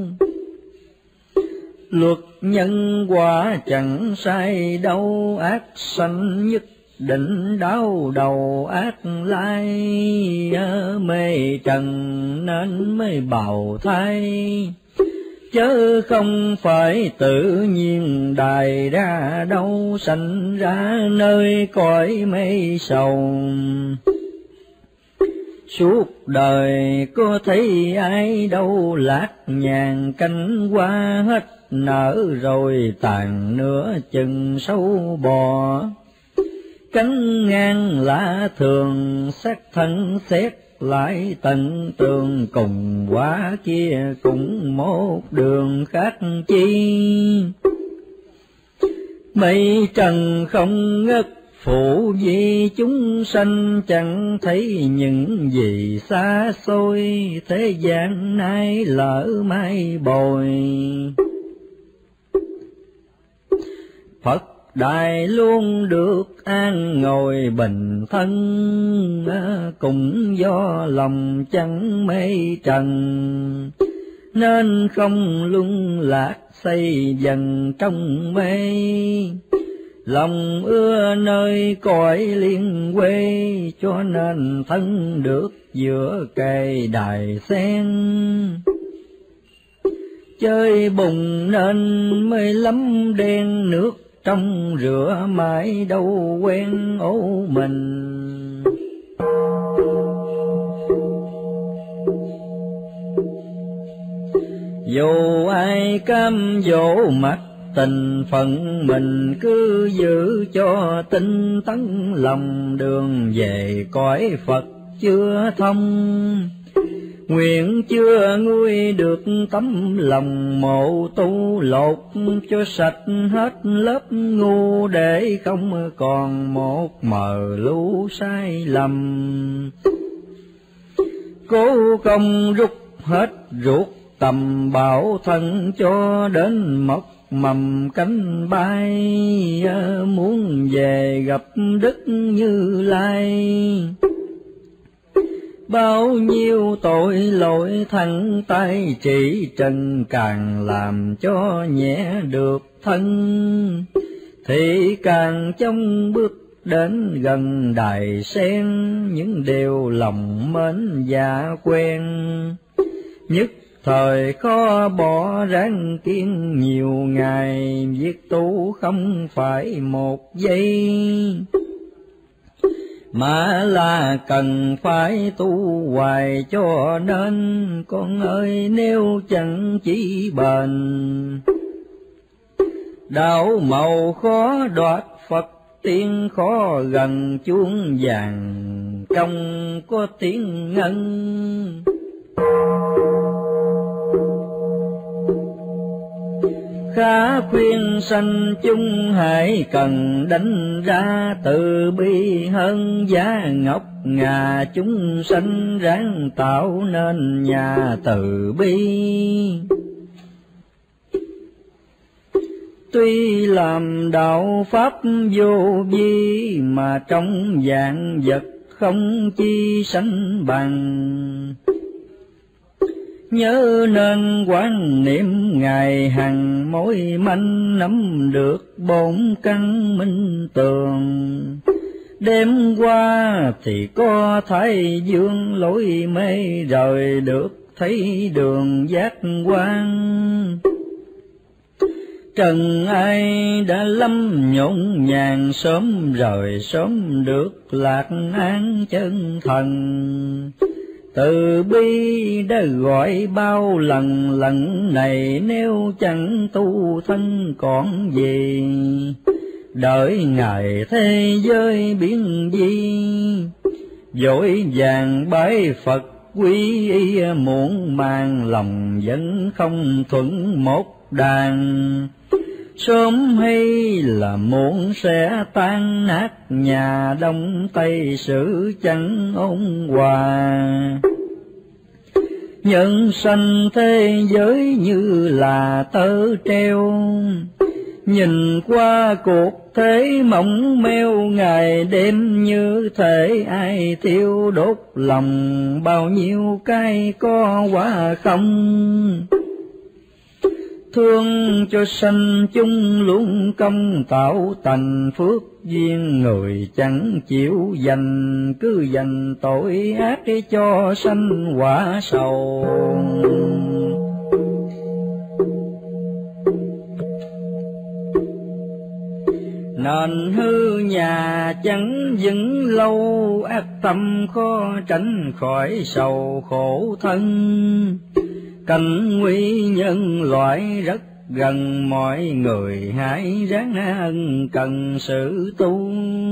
Luật nhân quả chẳng sai đâu, ác sanh nhất định đau đầu ác lai. Mê trần nên mới bào thai, chớ không phải tự nhiên đài ra đâu. Sanh ra nơi cõi mê sầu, suốt đời có thấy ai đâu lạc nhàn. Cánh hoa hết nở rồi tàn nửa chừng sâu bò. Cánh ngang lạ thường xác thân xét lại tận tường, cùng quá kia cũng một đường khác chi. Mây trần không ngất phụ vi chúng sanh, chẳng thấy những gì xa xôi. Thế gian nay lỡ mai bồi, Phật đại luôn được an ngồi bình thân. Cũng do lòng chẳng mê trần, nên không luân lạc xây dần trong mê. lòng ưa nơi cõi liên quê, cho nên thân được giữa cây đài sen. Chơi bùng nên mới lắm đen, nước trong rửa mãi đâu quen ố mình. Dù ai cam dỗ mặt tình phận, mình cứ giữ cho tinh tấn lòng, đường về cõi Phật chưa thông. Nguyện chưa nguôi được tấm lòng mộ tu, lột cho sạch hết lớp ngu, để không còn một mờ lu sai lầm. Cố công rút hết ruột tầm bảo thân, cho đến mọc mầm cánh bay, muốn về gặp Đức Như Lai. Bao nhiêu tội lỗi thẳng tay trị trần, càng làm cho nhẹ được thân, thì càng trong bước đến gần đài sen. Những điều lòng mến dạ quen, nhất thời khó bỏ ráng kiên nhiều ngày. Việc tu không phải một giây, mà là cần phải tu hoài. Cho nên con ơi, nếu chẳng chỉ bền, đạo màu khó đoạt Phật tiên, khó gần chuông vàng trong có tiếng ngân. Khá khuyên sanh chúng hãy cần đánh ra, từ bi hơn giá ngọc ngà. Chúng sanh ráng tạo nên nhà từ bi, tuy làm đạo pháp vô vi, mà trong vạn vật không chi sánh bằng. Nhớ nên quán niệm ngày hằng, mỗi manh nắm được bổn căn minh tường. Đêm qua thì có Thái Dương lối mê, rời được thấy đường giác quan. Trần ai đã lâm nhộn nhàng, sớm rời sớm được lạc an chân thần. Từ bi đã gọi bao lần, lần này nếu chẳng tu thân còn gì. Đợi ngày thế giới biến di, vội vàng bái Phật quy y. Muộn màng lòng vẫn không thuận một đàn, sớm hay là muộn sẽ tan nát. Nhà Đông Tây sự chẳng ôn hòa, nhân sanh thế giới như là tơ treo. Nhìn qua cuộc thế mộng meo, ngày đêm như thể ai thiêu đốt lòng. Bao nhiêu cái có quả không, thương cho sanh chung luôn công tạo thành phước duyên. Người chẳng chịu dành, cứ dành tội ác để cho sanh quả sầu. Nền hư nhà chẳng vững lâu, ác tâm khó tránh khỏi sầu khổ thân. Cảnh nguy nhân loại rất gần, mọi người hãy ráng ân cần sự tu.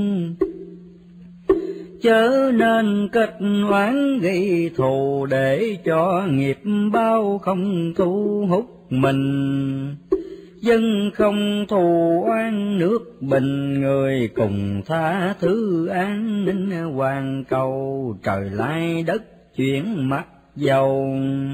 Chớ nên kết oán gây thù, để cho nghiệp báo không thu hút mình. Dân không thù oan nước bình, người cùng tha thứ an ninh. Hoàn cầu trời lai đất chuyển mặt dầu,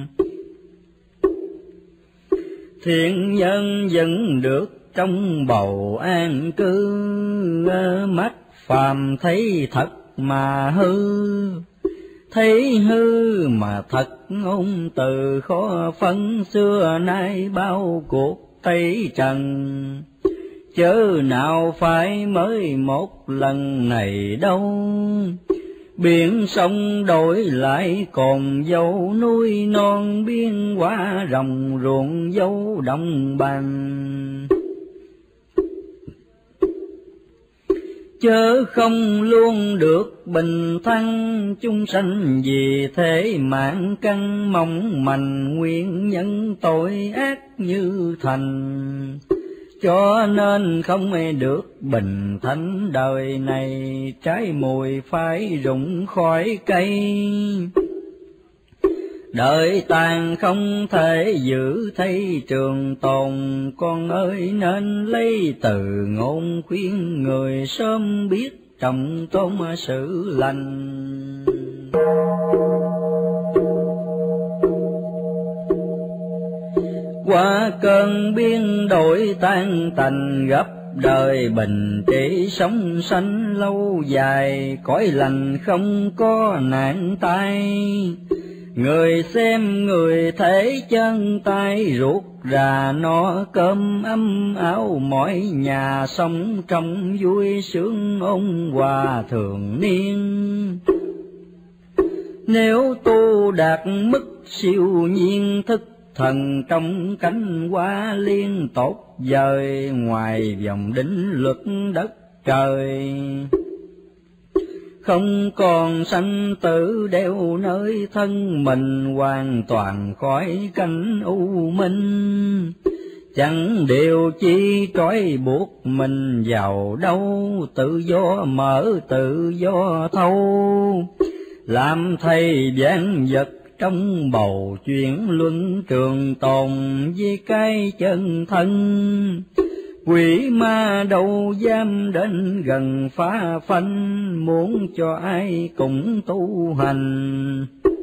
thiện nhân vẫn được trong bầu an cư. Mắt phàm thấy thật mà hư, thấy hư mà thật ngôn từ. Khó phân xưa nay bao cuộc Tây trần, chớ nào phải mới một lần này đâu. Biển sông đổi lại còn dấu núi non, biên hóa rồng ruộng dấu đồng bằng. Chớ không luôn được bình thăng, chúng sanh vì thế mạng căn mong manh, nguyên nhân tội ác như thành. Cho nên không được bình thánh đời này, trái mùi phải rụng khỏi cây. Đời tàn không thể giữ thấy trường tồn, con ơi nên lấy từ ngôn khuyên người sớm biết trọng tôn sự lành. Qua cơn biến đổi tan tành, gấp đời bình trị sống sanh lâu dài, cõi lành không có nạn tai. Người xem người thấy chân tay ruột rà no cơm ấm áo, mọi nhà sống trong vui sướng ôn hòa thường niên. Nếu tu đạt mức siêu nhiên thức thần, trong cánh hoa liên tốt dời, ngoài vòng đỉnh luật đất trời. Không còn sanh tử đeo nơi thân mình, hoàn toàn khỏi cánh u minh. Chẳng điều chi trói buộc mình vào đâu, tự do mở tự do thâu. Làm thầy vạn vật trong bầu chuyển luân trường tồn, với cái chân thân. Quỷ ma đâu dám đến gần phá phanh, muốn cho ai cũng tu hành.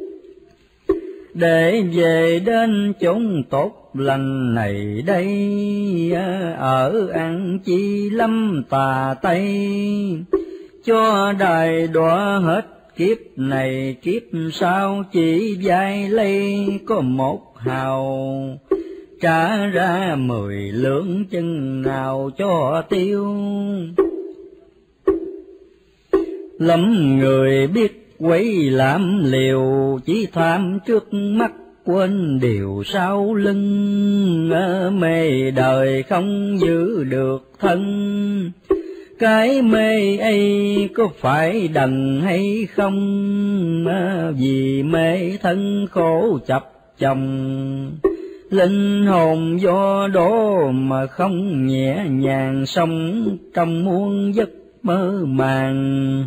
Để về đến chốn tốt lành này đây, ở ăn chi lâm tà Tây. Cho đài đọa hết kiếp này kiếp sau, chỉ vai lấy có một hào. Trả ra mười lượng chân nào cho tiêu. Lắm người biết quấy làm liều, chỉ tham trước mắt quên điều sau lưng. Mê đời không giữ được thân, cái mê ấy có phải đần hay không? Vì mê thân khổ chập chồng, linh hồn do đó mà không nhẹ nhàng, sống trong muôn giấc mơ màng.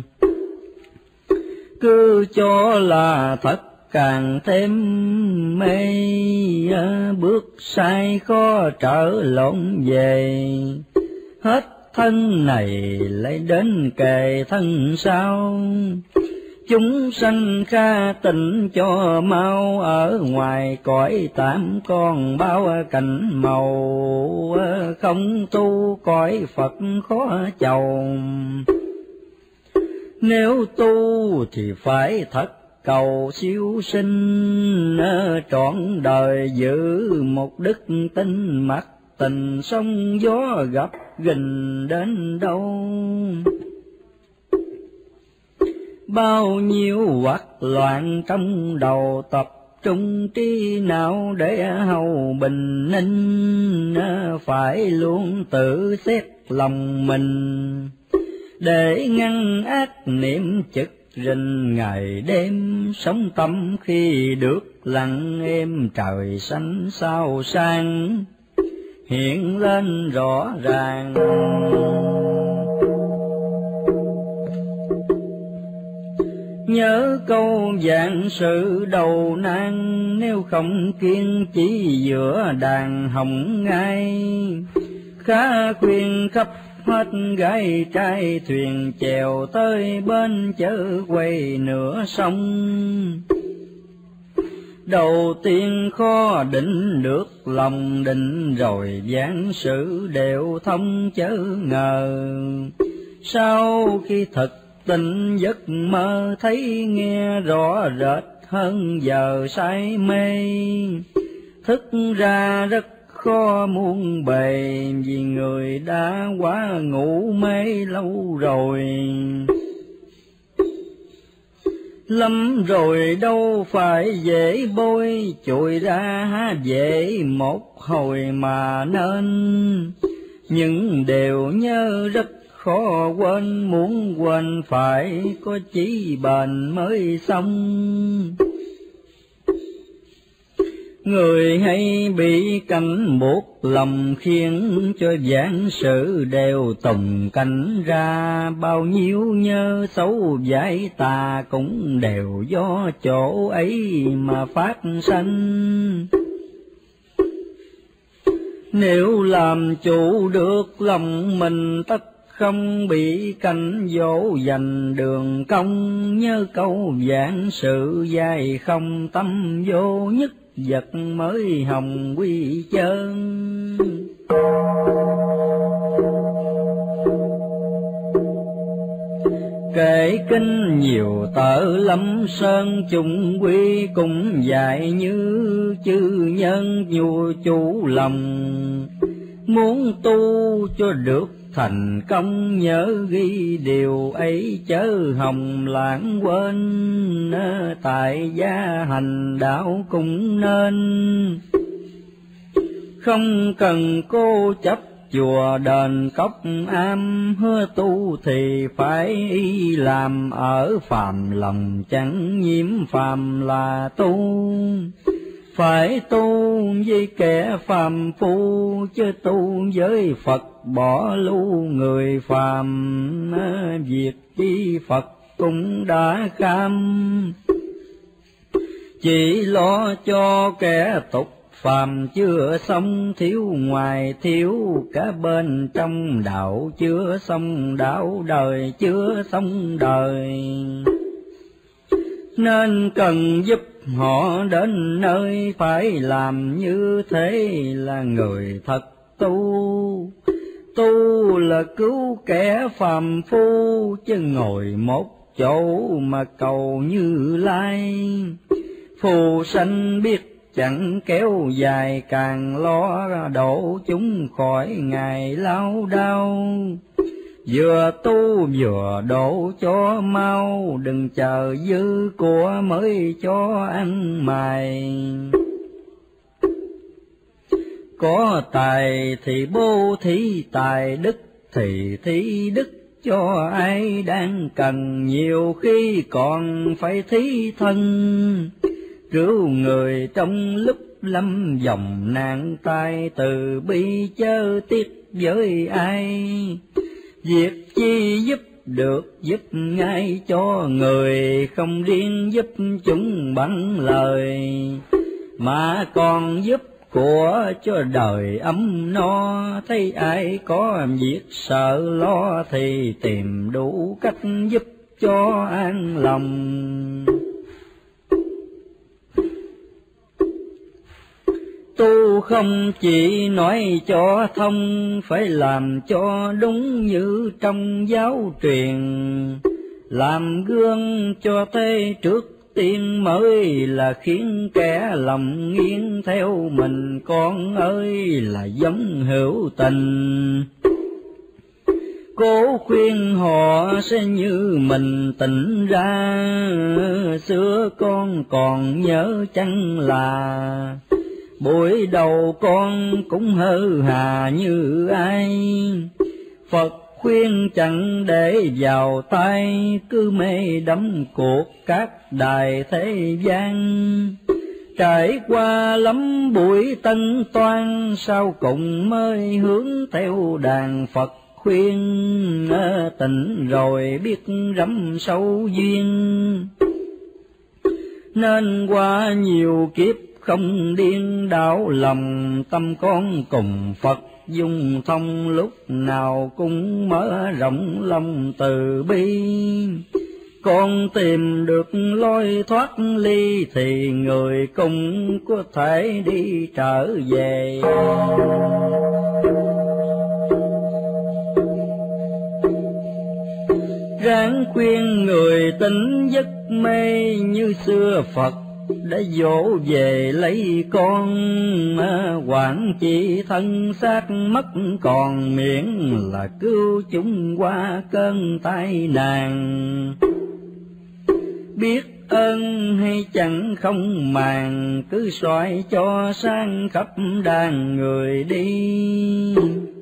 Cứ cho là thật càng thêm mê, bước sai khó trở lộn về. Hết thân này lại đến kề thân sau, chúng sanh kha tịnh cho mau. Ở ngoài cõi tạm còn bao cảnh màu, không tu cõi Phật khó chầu. Nếu tu thì phải thật cầu siêu sinh, trọn đời giữ một đức tin mặc tình. Sóng gió gặp gình đến đâu, bao nhiêu hoặc loạn trong đầu, tập trung trí não để hầu bình ninh. Phải luôn tự xét lòng mình, để ngăn ác niệm trực rình ngày đêm. Sống tâm khi được lặng êm, trời xanh sao sang hiện lên rõ ràng. Nhớ câu vạn sự đầu nan, nếu không kiên chỉ giữa đàn hồng ngai. Khá khuyên khắp hết gái trai, thuyền chèo tới bên chớ quay nửa sông. Đầu tiên khó định được lòng định, rồi vạn sự đều thông chớ ngờ. Sau khi thực tình giấc mơ, thấy nghe rõ rệt hơn giờ say mê. Thức ra rất khó muôn bề, vì người đã quá ngủ mê lâu rồi. Lâm rồi đâu phải dễ bôi, chùi ra há dễ một hồi mà nên. Nhưng đều nhớ rất khó quên, muốn quên phải có chí bền mới xong. Người hay bị cảnh buộc lòng, khiến cho vãn sự đều tùng cảnh ra. Bao nhiêu nhớ xấu giải tà cũng đều do chỗ ấy mà phát sanh. Nếu làm chủ được lòng mình, tất không bị cảnh dỗ dành đường công. Nhớ câu vãn sự dài không, tâm vô nhất vật mới hồng quy chân. Kể kinh nhiều tợ lâm sơn, chung quy cũng dạy như chư nhân vua chủ lòng. Muốn tu cho được thành công, nhớ ghi điều ấy chớ hồng lãng quên. Tại gia hành đạo cũng nên, không cần cố chấp chùa đền cốc am. Hứa tu thì phải làm, ở phàm lòng chẳng nhiễm phàm là tu. Phải tu với kẻ phàm phu, chứ tu với Phật bỏ lưu người phàm. Việc chi Phật cũng đã kham, chỉ lo cho kẻ tục phàm chưa xong. Thiếu ngoài thiếu cả bên trong, đạo chưa xong đạo, đời chưa xong đời. Nên cần giúp họ đến nơi, phải làm như thế là người thật tu. Tu là cứu kẻ phàm phu, chứ ngồi một chỗ mà cầu Như Lai. Phù sanh biết chẳng kéo dài, càng lo độ chúng khỏi ngày lao đao. Vừa tu vừa độ cho mau, đừng chờ dư của mới cho ăn mày. Có tài thì bố thí tài, đức thì thí đức cho ai đang cần. Nhiều khi còn phải thí thân, cứu người trong lúc lâm vòng nạn tai. Từ bi chớ tiếc với ai, việc chi giúp được giúp ngay cho người. Không riêng giúp chúng bằng lời, mà còn giúp của cho đời ấm no. Thấy ai có việc sợ lo, thì tìm đủ cách giúp cho an lòng. Tu không chỉ nói cho thông, phải làm cho đúng như trong giáo truyền. Làm gương cho thế trước tiên, mới là khiến kẻ lòng nghiêng theo mình. Con ơi là giống hữu tình, cố khuyên họ sẽ như mình tỉnh ra. Xưa con còn nhớ chăng là, buổi đầu con cũng hơ hà như ai. Phật khuyên chẳng để vào tay, cứ mê đắm cuộc các đài thế gian. Trải qua lắm buổi tân toan, sau cùng mới hướng theo đàn Phật khuyên. Tỉnh rồi biết rắm sâu duyên, nên qua nhiều kiếp không điên đảo lòng. Tâm con cùng Phật dung thông, lúc nào cũng mở rộng lòng từ bi. Con tìm được lối thoát ly, thì người cũng có thể đi trở về. Ráng khuyên người tỉnh giấc mê, như xưa Phật đã dỗ về lấy con, quản chỉ thân xác mất còn miễn là cứu chúng qua cơn tai nạn. Biết ơn hay chẳng không màng, cứ soi cho sang khắp đàn người đi.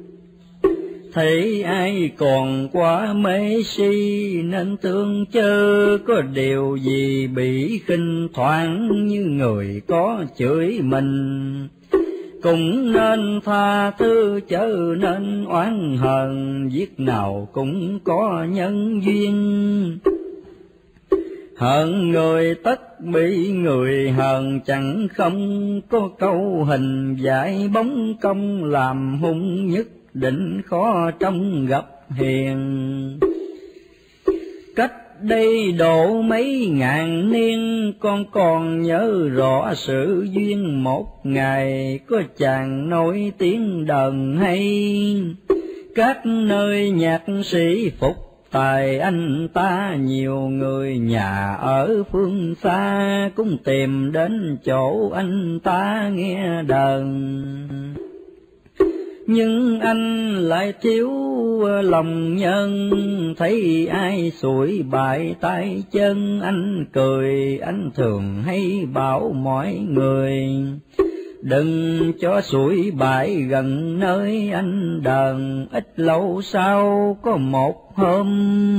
Thấy ai còn quá mê si nên thương chớ, có điều gì bị khinh thoảng như người có chửi mình. Cũng nên tha thứ chớ nên oán hờn, việc nào cũng có nhân duyên. Hận người tất bị người hờn, chẳng không có câu hình dạy bóng công làm hung, nhất định khó trong gặp hiền. Cách đây độ mấy ngàn niên, con còn nhớ rõ sự duyên một ngày, có chàng nổi tiếng đờn hay. Các nơi nhạc sĩ phục tài anh ta, nhiều người nhà ở phương xa cũng tìm đến chỗ anh ta nghe đờn. Nhưng anh lại thiếu lòng nhân, thấy ai sủi bại tay chân anh cười. Anh thường hay bảo mọi người, đừng cho sủi bại gần nơi anh đờn. Ít lâu sau có một hôm,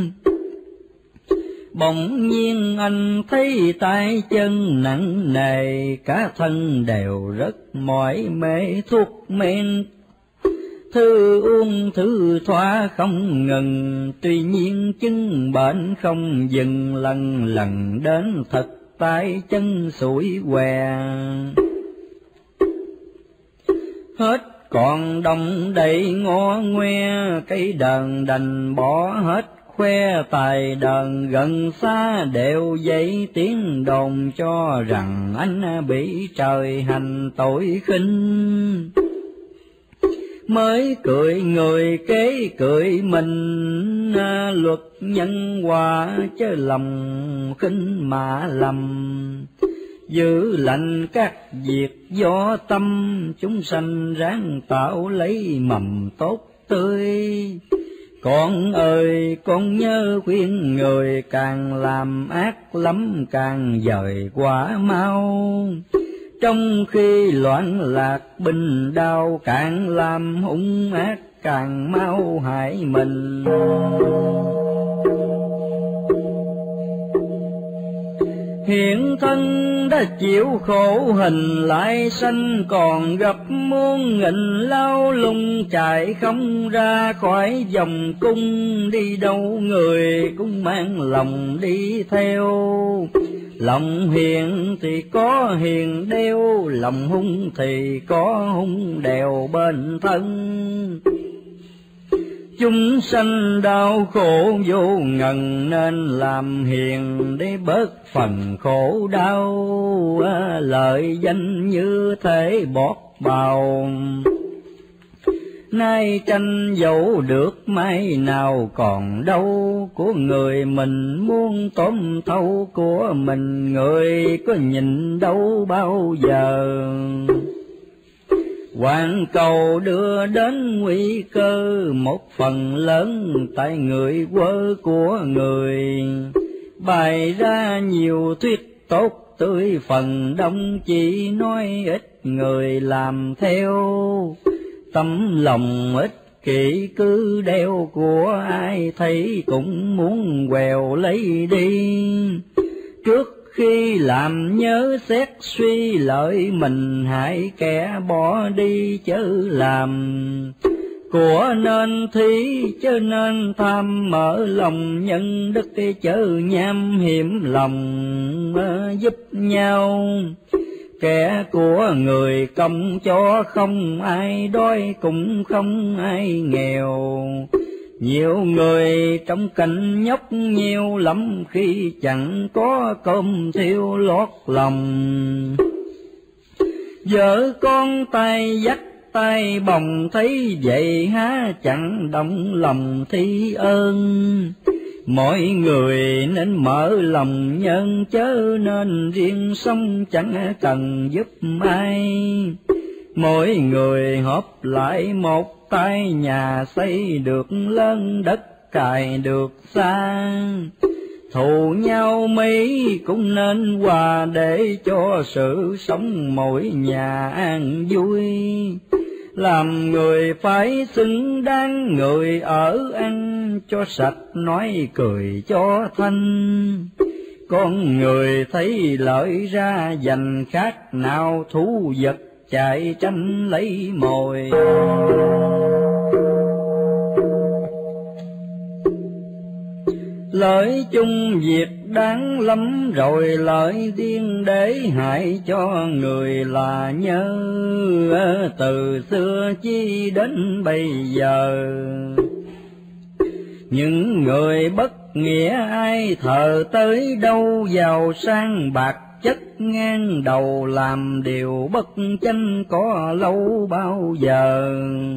bỗng nhiên anh thấy tay chân nặng nề, cả thân đều rất mỏi mê, thuốc men thư uống thư thoa không ngừng. Tuy nhiên chứng bệnh không dừng, lần lần đến thật tay chân sủi què. Hết còn đồng đầy ngó ngoe, cây đờn đành bỏ hết khoe. Tài đờn gần xa đều dậy tiếng đồn, cho rằng anh bị trời hành tội khinh. Mới cười người kế cười mình, luật nhân quả chớ lòng khinh mà lầm. Giữ lành các việc do tâm, chúng sanh ráng tạo lấy mầm tốt tươi. Con ơi con nhớ khuyên người, càng làm ác lắm càng dời quả mau. Trong khi loạn lạc bình đau, càng làm hung ác càng mau hại mình. Hiện thân đã chịu khổ hình, lại sanh còn gặp muôn nghìn lao lung. Chạy không ra khỏi vòng cung, đi đâu người cũng mang lòng đi theo. Lòng hiền thì có hiền đeo, lòng hung thì có hung đèo bên thân. Chúng sanh đau khổ vô ngần, nên làm hiền để bớt phần khổ đau. Lợi danh như thế bọt bào, nay tranh dẫu được mai nào còn đâu. Của người mình muốn tóm thâu của mình, người có nhìn đâu bao giờ. Hoàn cầu đưa đến nguy cơ, một phần lớn tại người quơ của người. Bày ra nhiều thuyết tốt tươi, phần đông chỉ nói ít người làm theo. Tấm lòng ích kỷ cứ đeo, của ai thấy cũng muốn quèo lấy đi. Trước khi làm nhớ xét suy lợi mình, hại kẻ bỏ đi chớ làm. Của nên thí chớ nên tham, mở lòng nhân đức chớ nham hiểm lòng giúp nhau. Kẻ của người công cho không ai đói, cũng không ai nghèo. Nhiều người trong cảnh nhóc nhiều lắm, khi chẳng có cơm thiêu lót lòng. Vợ con tay dắt tay bồng, thấy vậy há chẳng động lòng thi ơn. Mọi người nên mở lòng nhân, chớ nên riêng sống chẳng cần giúp ai. Mỗi người hợp lại một tay, nhà xây được lớn, đất cài được xa. Thù nhau mấy cũng nên hòa, để cho sự sống mỗi nhà an vui. Làm người phải xứng đáng, người ở ăn cho sạch, nói cười cho thanh. Con người thấy lợi ra dành, khác nào thú vật chạy tranh lấy mồi. Lợi chung việc đáng lắm rồi, lợi riêng để hại cho người là nhớ. Từ xưa chi đến bây giờ, những người bất nghĩa ai thờ tới đâu, giàu sang bạc chất ngang đầu, làm điều bất chánh có lâu bao giờ.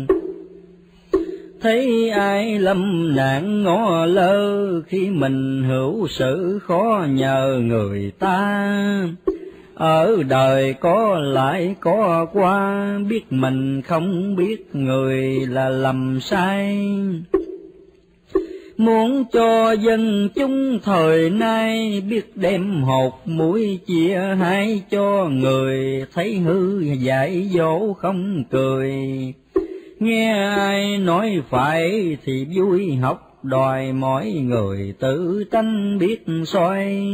Thấy ai lâm nạn ngó lơ, khi mình hữu sự khó nhờ người ta. Ở đời có lại có qua, biết mình không biết người là lầm sai. Muốn cho dân chúng thời nay, biết đem hột mũi chia hai cho người, thấy hư dạy dỗ không cười. Nghe ai nói phải thì vui, học đòi mỗi người tự tánh biết soi.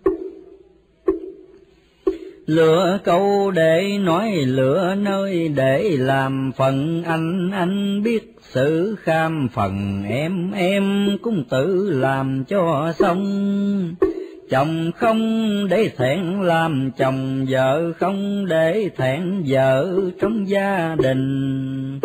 Lựa câu để nói lựa nơi, để làm phần anh anh biết sự kham, phần em em cũng tự làm cho xong. Chồng không để thẹn làm chồng, vợ không để thẹn vợ trong gia đình.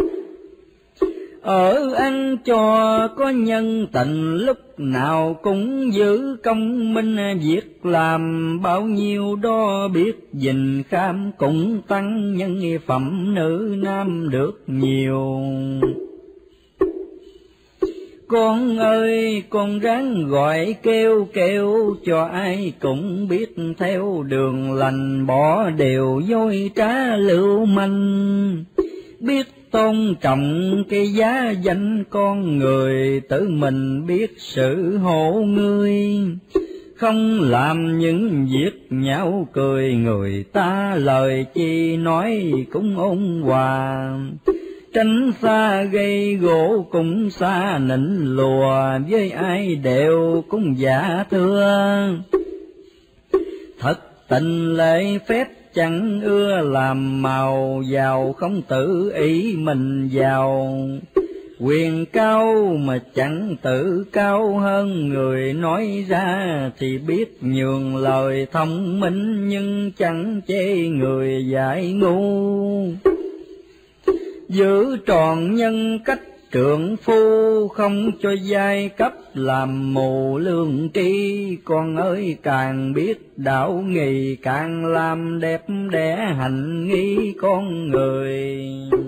Ở ăn cho có nhân tình, lúc nào cũng giữ công minh, việc làm bao nhiêu đó biết gìn kham, cũng tăng nhân phẩm nữ nam được nhiều. Con ơi con ráng gọi kêu kêu, cho ai cũng biết theo đường lành, bỏ điều dối trá lưu manh. Biết tôn trọng cái giá danh con người, tự mình biết sự hộ ngươi. Không làm những việc nhão cười người ta, lời chi nói cũng ôn hòa. Tránh xa gây gỗ cũng xa nịnh lùa, với ai đều cũng giả thưa. Thật tình lễ phép chẳng ưa làm màu, giàu không tự ý mình giàu. Quyền cao mà chẳng tự cao hơn người, nói ra thì biết nhường lời thông minh, nhưng chẳng chê người dại ngu. Giữ tròn nhân cách trượng phu, không cho giai cấp làm mù lương tri. Con ơi càng biết đạo nghị, càng làm đẹp đẽ hạnh nghi con người.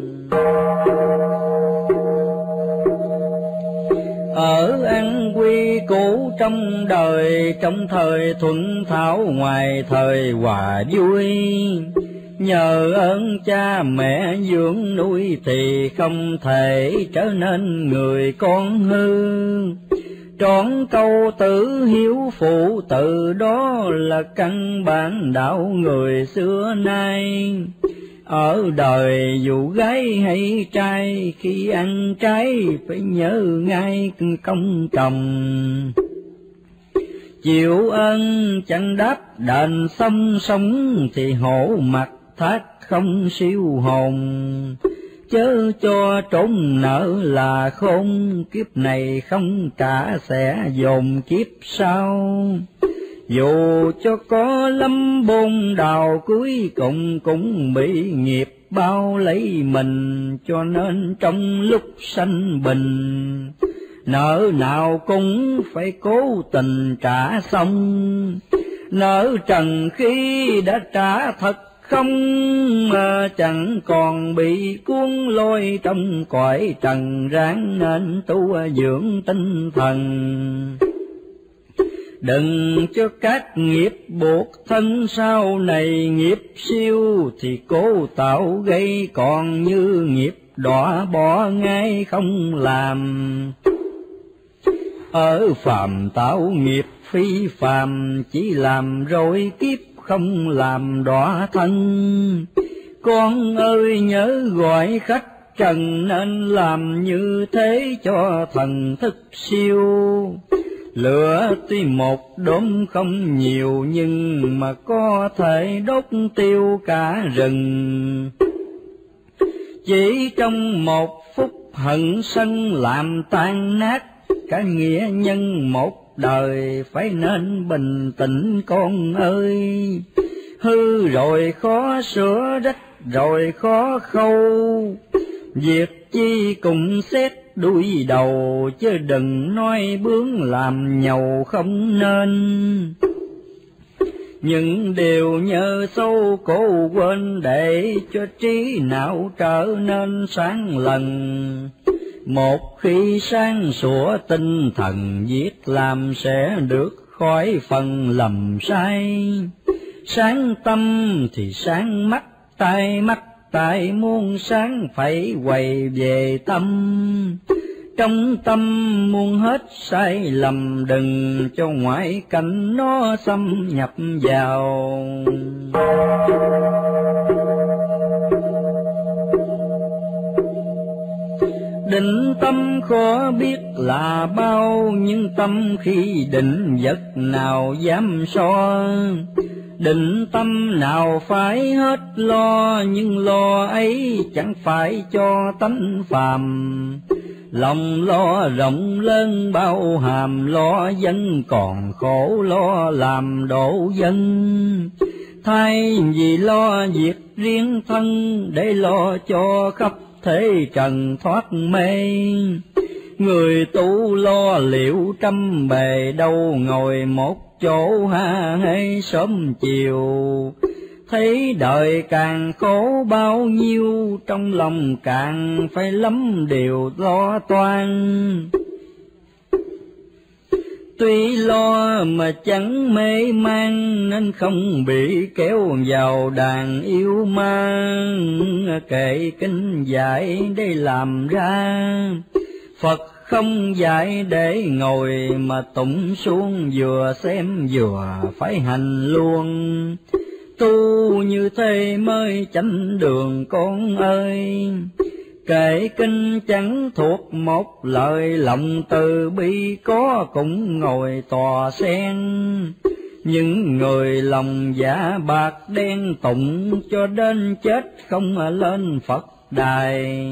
Ở ăn quy cũ trong đời, trong thời thuận thảo, ngoài thời hòa vui. Nhờ ơn cha mẹ dưỡng nuôi, thì không thể trở nên người con hư. Trọn câu tử hiếu phụ, từ đó là căn bản đạo người xưa nay. Ở đời dù gái hay trai, khi ăn trái phải nhớ ngay công chồng. Chịu ơn chẳng đáp đền xong sống, thì hổ mặt thác không siêu hồn. Chớ cho trốn nợ là khôn, kiếp này không trả sẽ dồn kiếp sau. Dù cho có lắm bôn đào, cuối cùng cũng bị nghiệp bao lấy mình. Cho nên trong lúc sanh bình, nợ nào cũng phải cố tình trả xong. Nợ trần khi đã trả thật không, mà chẳng còn bị cuốn lôi trong cõi trần, ráng nên tu dưỡng tinh thần. Đừng cho các nghiệp buộc thân sau này, nghiệp siêu thì cố tạo gây, còn như nghiệp đọa bỏ ngay không làm. Ở phàm tạo nghiệp phi phàm, chỉ làm rồi kiếp không làm đọa thân. Con ơi nhớ gọi khách trần, nên làm như thế cho thần thức siêu. Lửa tuy một đốm không nhiều, nhưng mà có thể đốt tiêu cả rừng. Chỉ trong một phút hận sân làm tan nát cả nghĩa nhân một đời, phải nên bình tĩnh con ơi. Hư rồi khó sửa, rách rồi khó khâu, việc chi cùng xét đuôi đầu, chứ đừng nói bướng làm nhầu không nên. Những điều nhờ sâu cố quên, để cho trí não trở nên sáng lần. Một khi sáng sủa tinh thần, việc làm sẽ được khỏi phần lầm sai. Sáng tâm thì sáng mắt, tai mắt tai muôn sáng phải quay về tâm. Trong tâm muôn hết sai lầm, đừng cho ngoại cảnh nó xâm nhập vào. Định tâm khó biết là bao, nhưng tâm khi định vật nào dám so. Định tâm nào phải hết lo, nhưng lo ấy chẳng phải cho tánh phàm. Lòng lo rộng lớn bao hàm, lo dân còn khổ lo làm đổ dân. Thay vì lo việc riêng thân, để lo cho khắp thế trần thoát mê. Người tu lo liệu trăm bề, đâu ngồi một chỗ ha hay sớm chiều. Thấy đời càng khổ bao nhiêu, trong lòng càng phải lắm điều lo toan. Tuy lo mà chẳng mê man, nên không bị kéo vào đàn yêu ma. Kệ kinh dạy để làm ra, Phật không dạy để ngồi mà tụng xuống, vừa xem vừa phải hành luôn. Tu như thế mới chánh đường con ơi. Kệ kinh chẳng thuộc một lời, lòng từ bi có cũng ngồi tòa sen. Những người lòng giả bạc đen tụng, cho đến chết không lên Phật đài.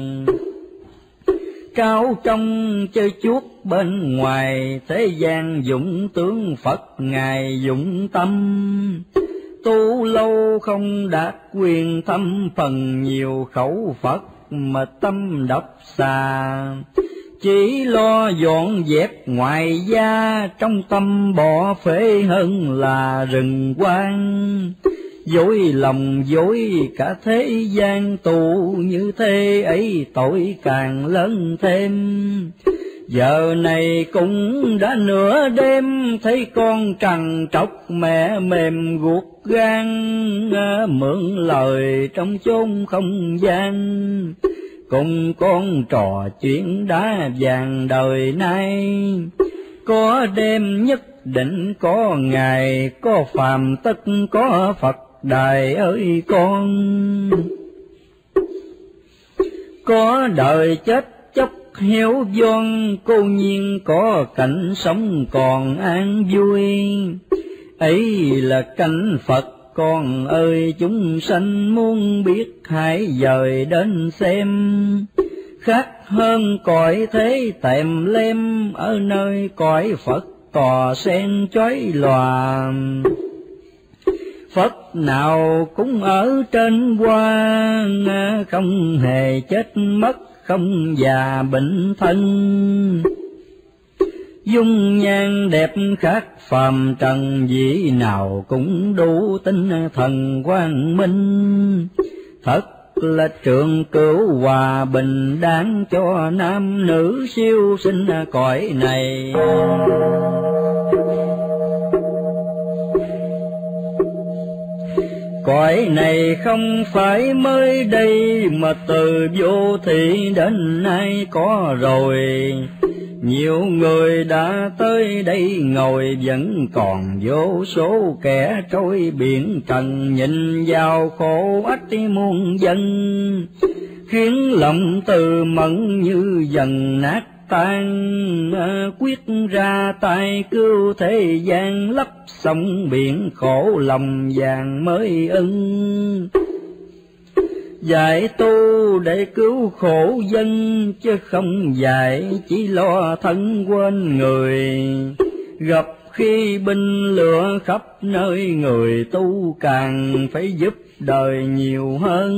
Cao trong chơi chuốt bên ngoài, thế gian dụng tướng Phật ngài dụng tâm. Tu lâu không đạt quyền thâm, phần nhiều khẩu Phật mà tâm độc xà. Chỉ lo dọn dẹp ngoại gia, trong tâm bỏ phế hơn là rừng quang. Dối lòng dối cả thế gian, tu như thế ấy tội càng lớn thêm. Giờ này cũng đã nửa đêm, thấy con trằn trọc mẹ mềm guốc gan. Mượn lời trong chốn không gian, cùng con trò chuyện đá vàng đời nay. Có đêm nhất định có ngày, có phàm tất có Phật đài ơi con. Có đời chết chóc héo von, cô nhiên có cảnh sống còn an vui. Ấy là cảnh Phật con ơi, chúng sanh muốn biết hãy dời đến xem. Khác hơn cõi thế tèm lem, ở nơi cõi Phật tòa sen chói lòa. Phật nào cũng ở trên hoa, không hề chết mất, không già bệnh thân. Dung nhan đẹp khác phàm trần, vị nào cũng đủ tinh thần quang minh. Thật là trường cửu hòa bình, đáng cho nam nữ siêu sinh cõi này. Cõi này không phải mới đây, mà từ vô thị đến nay có rồi. Nhiều người đã tới đây ngồi, vẫn còn vô số kẻ trôi biển trần, nhìn vào khổ ách muôn dân, khiến lòng từ mẫn như dần nát tan. Quyết ra tay cứu thế gian, lấp sông biển khổ lòng vàng mới ưng. Dạy tu để cứu khổ dân, chứ không dạy chỉ lo thân quên người. Gặp khi binh lửa khắp nơi, người tu càng phải giúp đời nhiều hơn.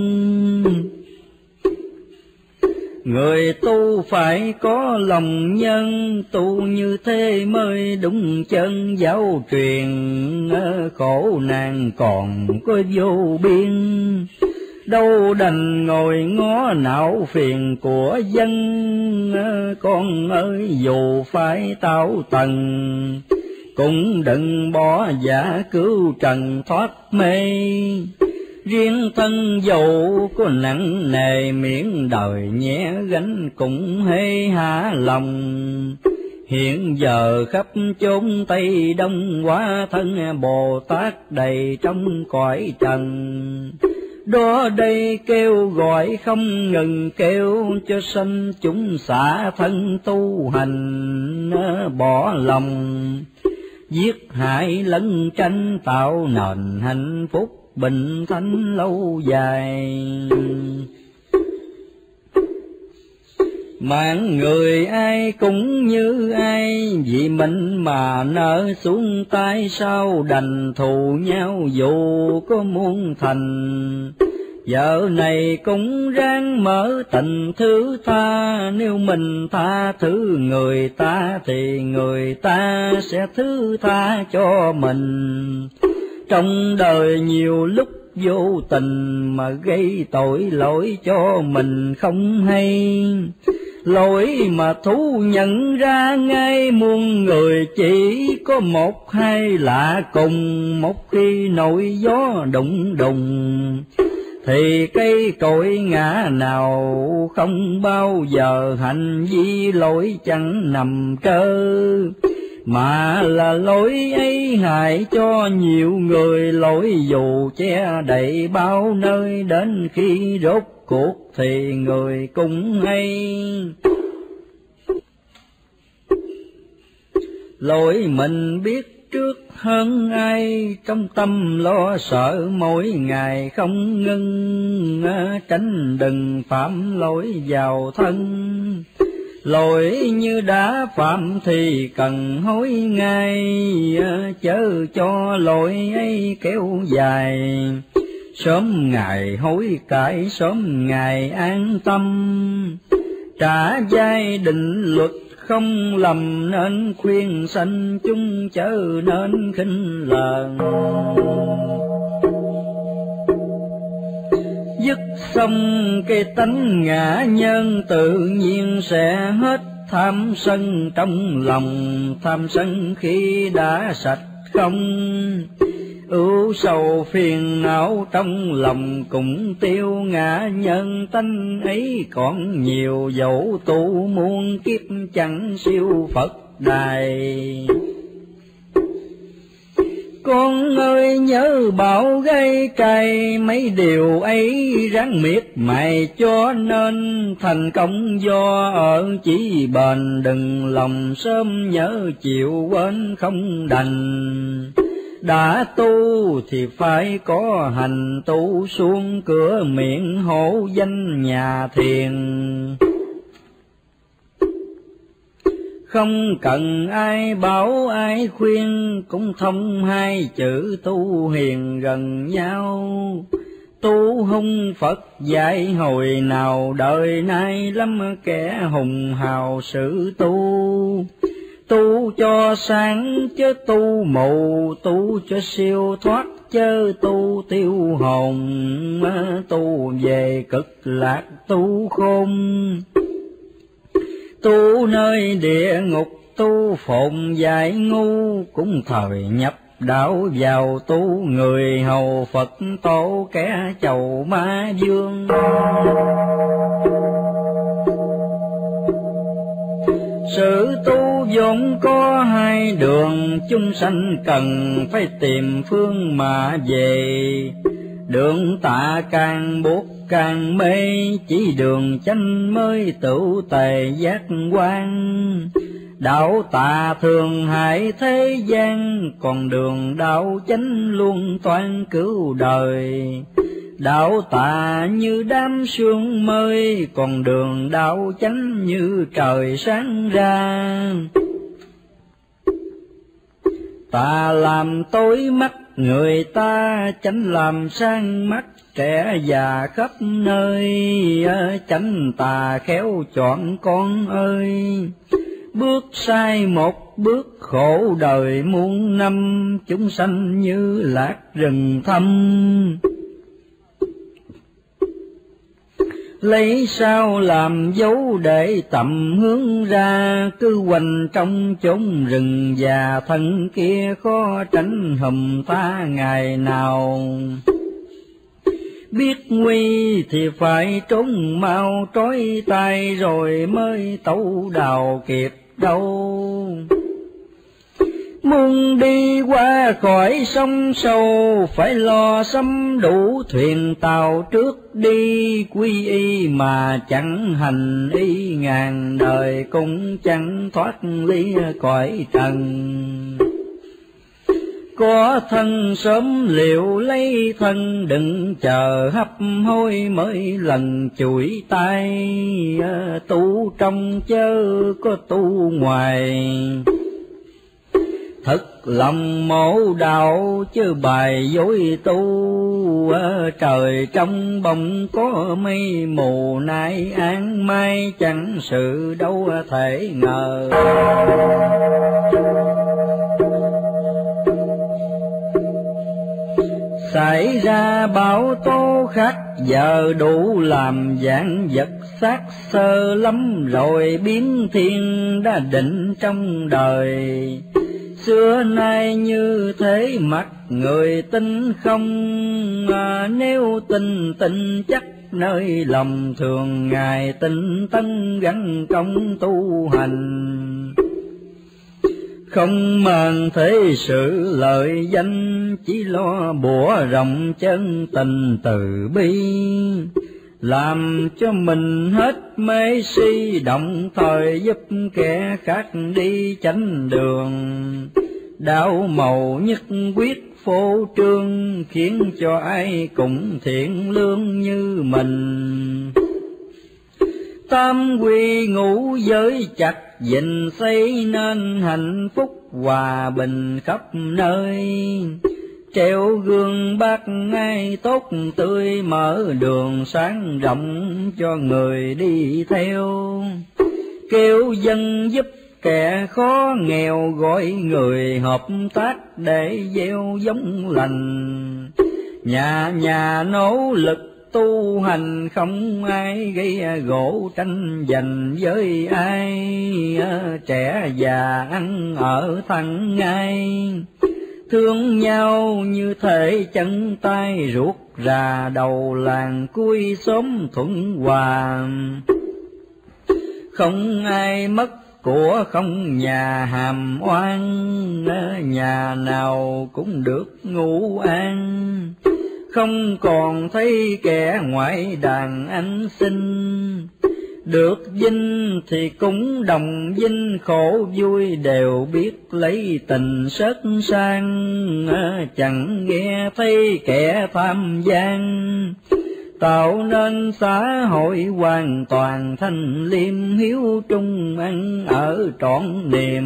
Người tu phải có lòng nhân, tu như thế mới đúng chân giáo truyền. Khổ nạn còn có vô biên, đâu đành ngồi ngó não phiền của dân. Con ơi dù phải tao tầng, cũng đừng bỏ giả cứu trần thoát mê. Riêng thân dầu có nặng nề, miễn đời nhẹ gánh cũng hê hạ lòng. Hiện giờ khắp chốn Tây Đông, hóa thân Bồ Tát đầy trong cõi trần. Đó đây kêu gọi không ngừng, kêu cho sanh chúng xả thân tu hành. Bỏ lòng giết hại lẫn tranh, tạo nền hạnh phúc bình thánh lâu dài. Mạng người ai cũng như ai, vì mình mà nỡ xuống tay, sao đành thù nhau dù có muốn thành. Vợ này cũng ráng mở tình thứ tha, nếu mình tha thứ người ta thì người ta sẽ thứ tha cho mình. Trong đời nhiều lúc vô tình mà gây tội lỗi cho mình không hay. Lỗi mà thú nhận ra ngay, muôn người chỉ có một hai lạ cùng. Một khi nổi gió đụng đùng, thì cây cội ngã nào không bao giờ hành vi lỗi chẳng nằm trơ. Mà là lỗi ấy hại cho nhiều người, lỗi dù che đậy bao nơi, đến khi rốt cuộc thì người cũng hay. Lỗi mình biết trước hơn ai, trong tâm lo sợ mỗi ngày không ngưng. Tránh đừng phạm lỗi vào thân, lỗi như đã phạm thì cần hối ngay. Chớ cho lỗi ấy kéo dài, sớm ngày hối cải sớm ngày an tâm. Trả giai định luật không lầm, nên khuyên sanh chúng chớ nên khinh lờn. Dứt xong cái tánh ngã nhân, tự nhiên sẽ hết tham sân trong lòng. Tham sân khi đã sạch không, ưu sầu phiền não trong lòng cũng tiêu. Ngã nhân tánh ấy còn nhiều, dẫu tu muôn kiếp chẳng siêu Phật đài. Con ơi nhớ bảo gây cay, mấy điều ấy ráng miệt mài cho nên thành công. Do ở chỉ bền, đừng lòng sớm nhớ chiều quên không đành. Đã tu thì phải có hành, tu xuống cửa miệng hổ danh nhà thiền. Không cần ai bảo ai khuyên, cũng thông hai chữ tu hiền gần nhau. Tu hung Phật dạy hồi nào, đời nay lắm kẻ hùng hào sự tu. Tu cho sáng chứ tu mù, tu cho siêu thoát chớ tu tiêu hồn. Tu về cực lạc tu khôn, tu nơi địa ngục tu phồn dại ngu. Cũng thời nhập đạo vào tu, người hầu Phật tổ kẻ chầu ma dương. Sự tu vốn có hai đường, chúng sanh cần phải tìm phương mà về. Đường tà càng buộc càng mê, chỉ đường chánh mới tựu tề giác quan. Đạo tà thường hại thế gian, còn đường đạo chánh luôn toan cứu đời. Đạo tà như đám sương mây, còn đường đạo chánh như trời sáng ra. Tà làm tối mắt người ta, chánh làm sang mắt trẻ già khắp nơi. Chánh tà khéo chọn con ơi, bước sai một bước khổ đời muôn năm. Chúng sanh như lạc rừng thâm, lấy sao làm dấu để tầm hướng ra. Cứ quanh trong chốn rừng già, thân kia khó tránh hùm ta ngày nào. Biết nguy thì phải trốn mau, trói tay rồi mới tẩu đào kịp đâu. Muốn đi qua khỏi sông sâu, phải lo sắm đủ thuyền tàu trước đi. Quy y mà chẳng hành y, ngàn đời cũng chẳng thoát ly cõi trần. Có thân sớm liệu lấy thân, đừng chờ hấp hối mới lần chuỗi tay. Tu trong chớ có tu ngoài, thật lòng mổ đạo chứ bài dối tu. Trời trong bỗng có mây mù, nay an mai chẳng sự đâu thể ngờ. Xảy ra bão tố khác giờ, đủ làm dạng vật xác sơ lắm rồi. Biến thiên đã định trong đời, xưa nay như thế mặt người tin không. À, nếu tin tin chắc nơi lòng, thường ngày tinh tấn gắn công tu hành. Không màng thế sự lợi danh, chỉ lo bủa rộng chân tình từ bi. Làm cho mình hết mê si, đồng thời giúp kẻ khác đi chánh đường. Đạo màu nhất quyết phô trương, khiến cho ai cũng thiện lương như mình. Tam quy ngũ giới chặt gìn xây, nên hạnh phúc hòa bình khắp nơi. Treo gương bác ngay tốt tươi, mở đường sáng rộng cho người đi theo. Kêu dân giúp kẻ khó nghèo, gọi người hợp tác để gieo giống lành. Nhà nhà nỗ lực tu hành, không ai gây gỗ tranh giành với ai. Trẻ già ăn ở thân ngay, thương nhau như thể chân tay ruột rà. Đầu làng cuối xóm thuận hòa, không ai mất của không nhà hàm oan. Nhà nào cũng được ngủ an, không còn thấy kẻ ngoại đàn anh sinh. Được vinh thì cũng đồng vinh, khổ vui đều biết lấy tình sớt sang. Chẳng nghe thấy kẻ tham gian, tạo nên xã hội hoàn toàn thanh liêm. Hiếu trung ăn ở trọn niềm,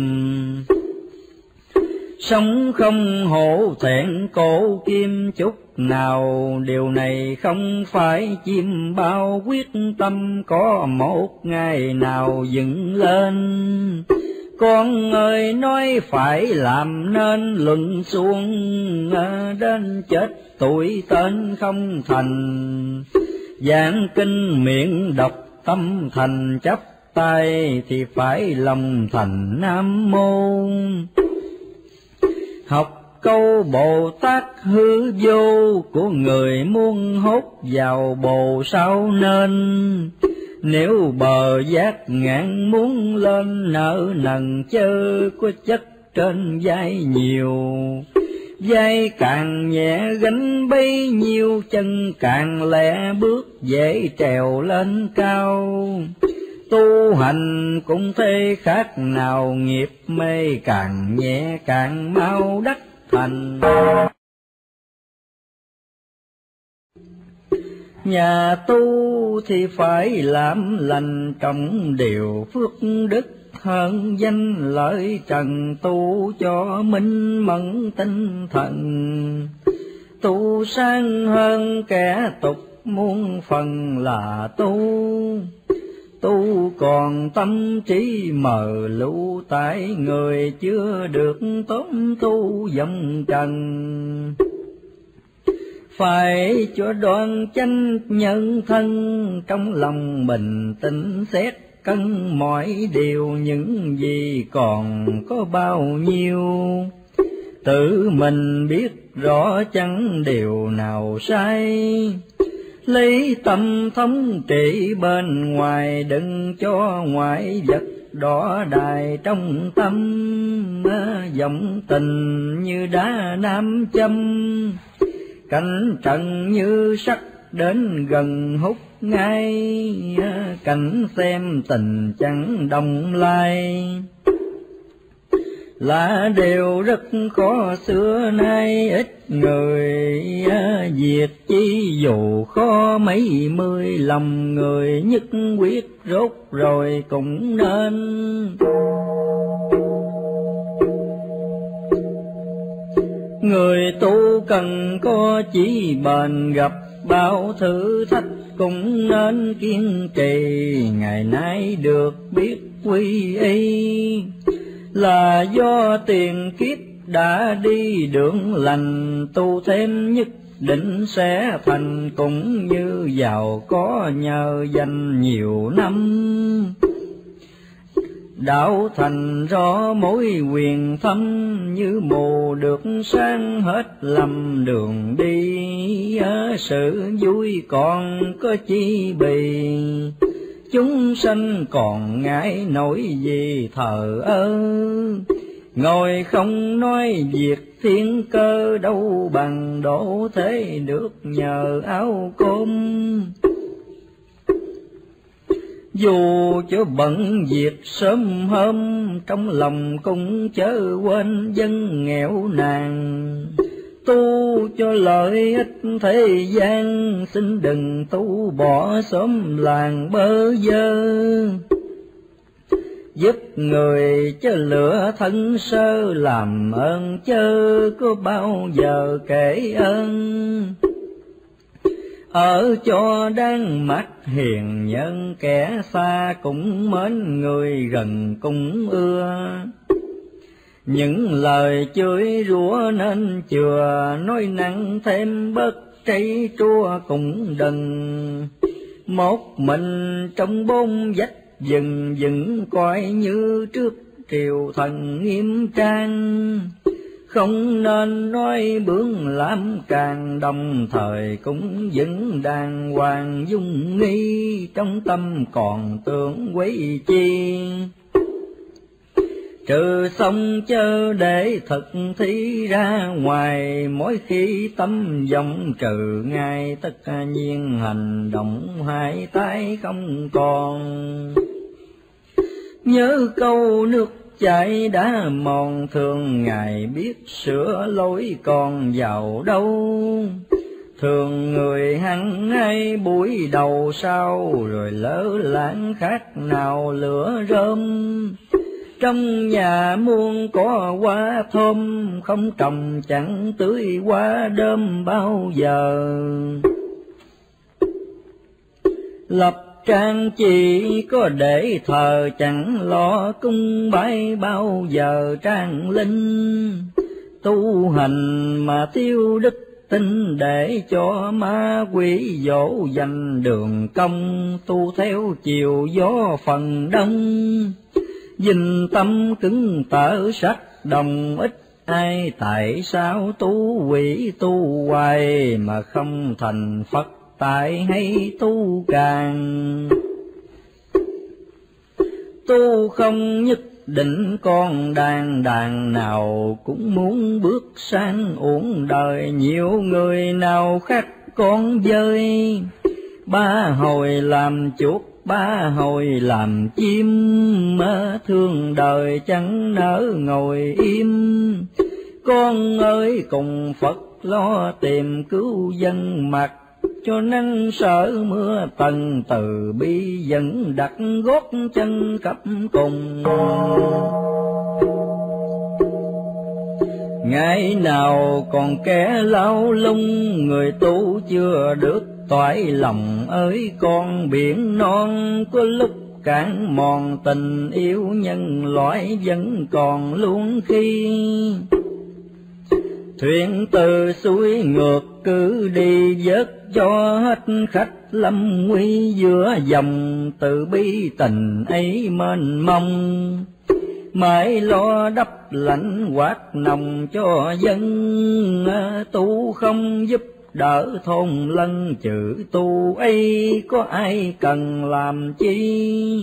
sống không hổ thẹn cổ kim chút nào. Điều này không phải chim bao, quyết tâm có một ngày nào dựng lên. Con ơi nói phải làm nên luận xuông, đến chết tuổi tên không thành. Giảng kinh miệng đọc tâm thành, chắp tay thì phải lòng thành Nam Mô. Học câu Bồ Tát hư vô, của người muốn hốt vào bồ sao nên. Nếu bờ giác ngạn muốn lên, nợ nần chớ có chất trên vai nhiều. Vai càng nhẹ gánh bấy nhiêu, chân càng lẹ bước dễ trèo lên cao. Tu hành cũng thế khác nào, nghiệp mê càng nhẹ càng mau đắc thành. Nhà tu thì phải làm lành, trọng điều phước đức, hơn danh lợi trần. Tu cho minh mẫn tinh thần, tu sang hơn kẻ tục, muôn phần là tu. Tu còn tâm trí mờ lũ, tại người chưa được tốt tu dòng trần. Phải cho đoan chánh nhân thân, trong lòng bình tĩnh xét cân mọi điều. Những gì còn có bao nhiêu, tự mình biết rõ chẳng điều nào sai. Lấy tâm thống trị bên ngoài, đừng cho ngoại vật đỏ đài trong tâm. Dòng tình như đá nam châm, cảnh trần như sắt đến gần hút ngay. Cảnh xem tình chẳng đồng lai, là điều rất khó xưa nay. Ít người việc chi dù khó mấy mươi, lòng người nhất quyết rốt rồi cũng nên. Người tu cần có chỉ bền, gặp bao thử thách cũng nên kiên trì. Ngày nay được biết quy y, là do tiền kiếp đã đi đường lành. Tu thêm nhất định sẽ thành, cũng như giàu có nhờ dành nhiều năm. Đạo thành rõ mối quyền thâm, như mù được sáng hết lầm đường đi. Sự vui còn có chi bì, chúng sanh còn ngại nổi gì thờ ơ. Ngồi không nói việc thiên cơ, đâu bằng đổ thế được nhờ áo cơm. Dù cho bận việc sớm hôm, trong lòng cũng chớ quên dân nghèo nàn. Tu cho lợi ích thế gian, xin đừng tu bỏ xóm làng bơ vơ. Giúp người chớ lửa thân sơ, làm ơn chớ có bao giờ kể ơn. Ở cho đáng mắt hiền nhân, kẻ xa cũng mến, người gần cũng ưa. Những lời chửi rủa nên chừa, nói năng thêm bớt trái trua cũng đừng. Một mình trong bốn vách dừng dừng, coi như trước triều thần nghiêm trang. Không nên nói bướng làm càng, đồng thời cũng vẫn đàng hoàng dung nghi. Trong tâm còn tưởng quấy chi, trừ xong chớ để thực thi ra ngoài. Mỗi khi tâm vọng trừ ngay, tất nhiên hành động hai tay không còn. Nhớ câu nước chảy đã mòn, thường ngày biết sửa lối còn vào đâu. Thường người hăng hay buổi đầu sau, rồi lỡ lãng khác nào lửa rơm. Trong nhà muôn có hoa thơm, không trồng chẳng tưới hoa đơm bao giờ. Lập trang chỉ có để thờ, chẳng lo cung bái bao giờ trang linh. Tu hành mà tiêu đức tin, để cho ma quỷ dỗ dành đường công. Tu theo chiều gió phần đông, dình tâm cứng tở sắc đồng, ít ai tại sao tu quỷ tu hoài mà không thành Phật, tại hay tu càng. Tu không nhất định con đàn đàn nào cũng muốn bước sang uổng đời, nhiều người nào khác con dơi. Ba hồi làm chuột, ba hồi làm chim, thương đời chẳng nỡ ngồi im. Con ơi cùng Phật lo tìm cứu dân, mặc cho nắng sợ mưa tần, từ bi dẫn đặt gót chân khắp cùng. Ngày nào còn kẻ lao lung, người tu chưa được toại lòng ơi con. Biển non có lúc cạn mòn, tình yêu nhân loại vẫn còn luôn khi. Thuyền từ suối ngược cứ đi, vớt cho hết khách lâm nguy. Giữa dòng từ bi tình ấy mênh mông, mãi lo đắp lạnh quạt nồng cho dân. Tu không giúp đỡ thôn lân, chữ tu ấy có ai cần làm chi.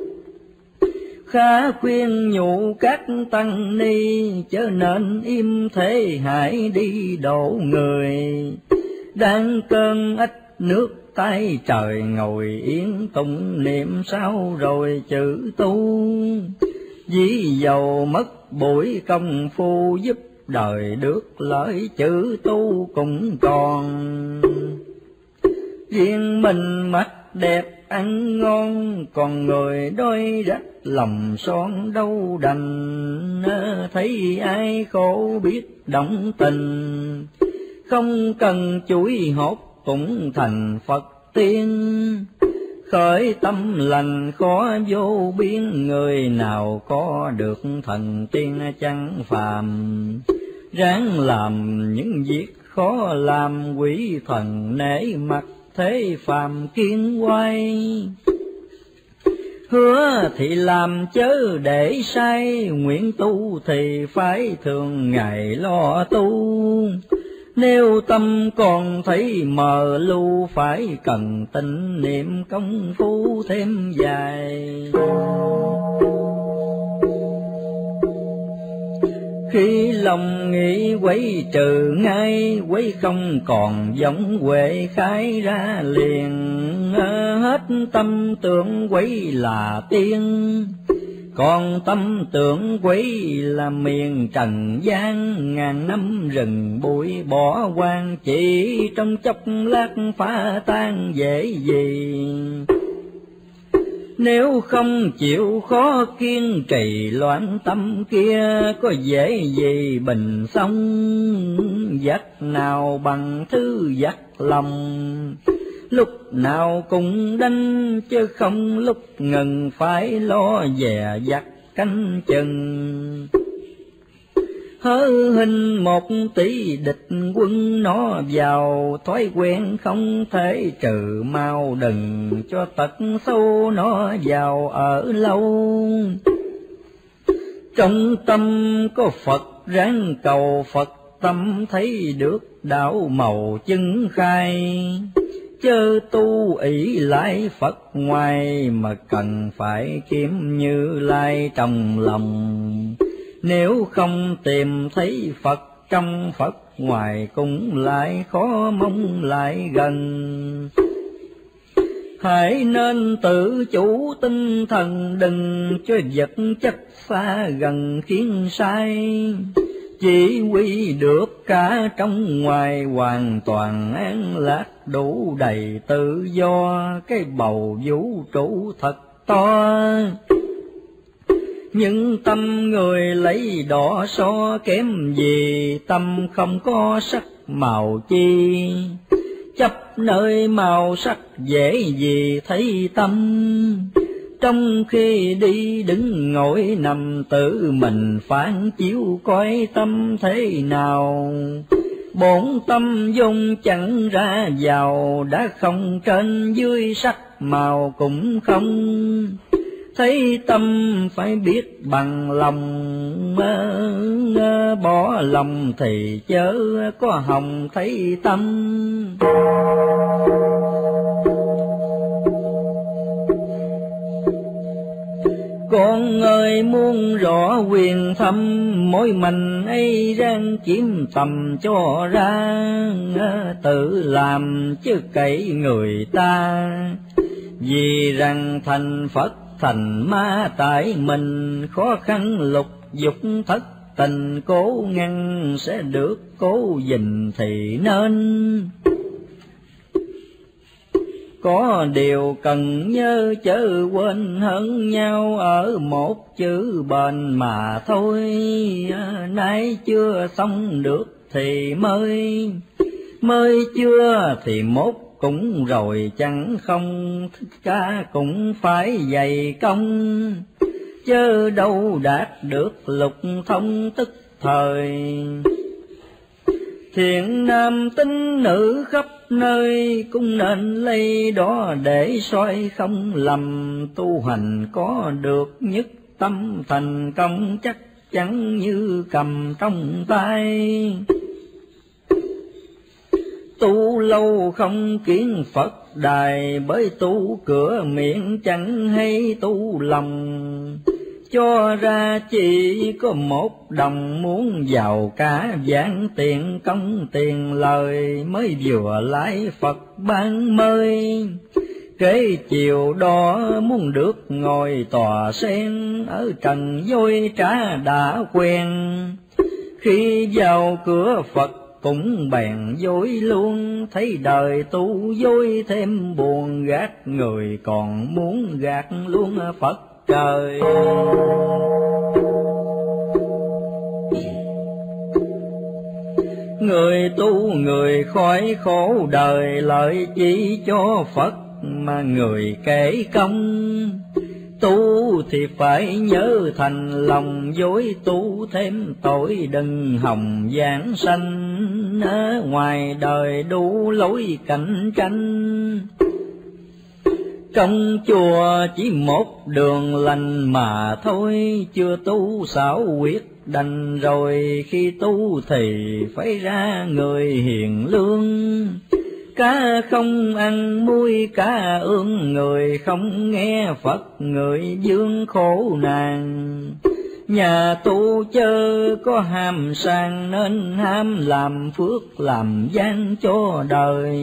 Khá khuyên nhủ các tăng ni, chớ nên im thế hãy đi độ người. Đang cơn ách nước tay trời, ngồi yên tụng niệm sao rồi chữ tu. Dĩ dầu mất buổi công phu, giúp đời được lợi chữ tu cũng còn. Riêng mình mắt đẹp ăn ngon, còn người đôi rách lòng son đâu đành. Thấy ai khổ biết động tình, không cần chuỗi hốt cũng thành Phật tiên. Khởi tâm lành khó vô biên, người nào có được thần tiên chẳng phàm. Ráng làm những việc khó làm, quỷ thần nể mặt thế phàm kiên quay. Hứa thì làm chớ để sai, nguyện tu thì phải thường ngày lo tu. Nếu tâm còn thấy mờ lu, phải cần tinh niệm công phu thêm dài. Khi lòng nghĩ quấy trừ ngay, quấy không còn giống huệ khai ra liền. Hết tâm tưởng quấy là tiên, còn tâm tưởng quấy là miền trần gian. Ngàn năm rừng bụi bỏ hoang, chỉ trong chốc lát phá tan dễ gì. Nếu không chịu khó kiên trì loạn tâm kia, có dễ gì bình xong. Dắt nào bằng thứ dắt lòng, lúc nào cũng đánh chứ không lúc ngừng. Phải lo dè dặt canh chừng, hớ hình một tỷ địch quân nó vào. Thói quen không thể trừ mau, đừng cho tật sâu nó vào ở lâu. Trong tâm có Phật ráng cầu Phật, tâm thấy được đạo màu chứng khai. Chớ tu ỷ lại Phật ngoài, mà cần phải kiếm Như Lai trong lòng. Nếu không tìm thấy Phật trong Phật ngoài, cũng lại khó mong lại gần. Hãy nên tự chủ tinh thần, đừng cho vật chất xa gần khiến sai. Chỉ quy được cả trong ngoài, hoàn toàn an lạc đủ đầy tự do. Cái bầu vũ trụ thật to, nhưng tâm người lấy đỏ so kém gì. Tâm không có sắc màu chi, chấp nơi màu sắc dễ gì thấy tâm. Trong khi đi đứng ngồi nằm, tự mình phản chiếu coi tâm thế nào. Bổn tâm dung chẳng ra vào, đã không trên dưới sắc màu cũng không. Thấy tâm phải biết bằng lòng bỏ lòng thì chớ có hồng thấy tâm. Con ơi muốn rõ quyền thâm, mỗi mình ấy ráng kiếm tầm cho ra, tự làm chứ cậy người ta. Vì rằng thành Phật thành ma tại mình, khó khăn lục dục thất tình cố ngăn, sẽ được cố gìn thì nên. Có điều cần nhớ chớ quên hơn nhau, ở một chữ bền mà thôi. Nay chưa xong được thì mới, mới chưa thì mốt cũng rồi chẳng không. Thích ca cũng phải dày công, chớ đâu đạt được lục thông tức thời. Thiện nam tín nữ khắp nơi, cũng nên lấy đó để soi không lầm. Tu hành có được nhất tâm thành công, chắc chắn như cầm trong tay. Tu lâu không kiến Phật đài, bởi tu cửa miệng chẳng hay tu lòng. Cho ra chỉ có một đồng, muốn giàu cả vạn tiền công tiền lời, mới vừa lái Phật ban mời. Kế chiều đó muốn được ngồi tòa sen, ở trần dối trá đã quen. Khi vào cửa Phật cũng bèn dối luôn, thấy đời tu dối thêm buồn, gạt người còn muốn gạt luôn Phật trời. Người tu người khỏi khổ đời, lợi chỉ cho Phật mà người kể công. Tu thì phải nhớ thành lòng, dối tu thêm tội đừng hòng giảng sanh. Ở ngoài đời đủ lối cạnh tranh, trong chùa chỉ một đường lành mà thôi. Chưa tu xảo quyệt đành rồi, khi tu thì phải ra người hiền lương. Cá không ăn muối cá ương, người không nghe Phật người dương khổ nàng. Nhà tu chớ có ham sang, nên ham làm phước làm gian cho đời.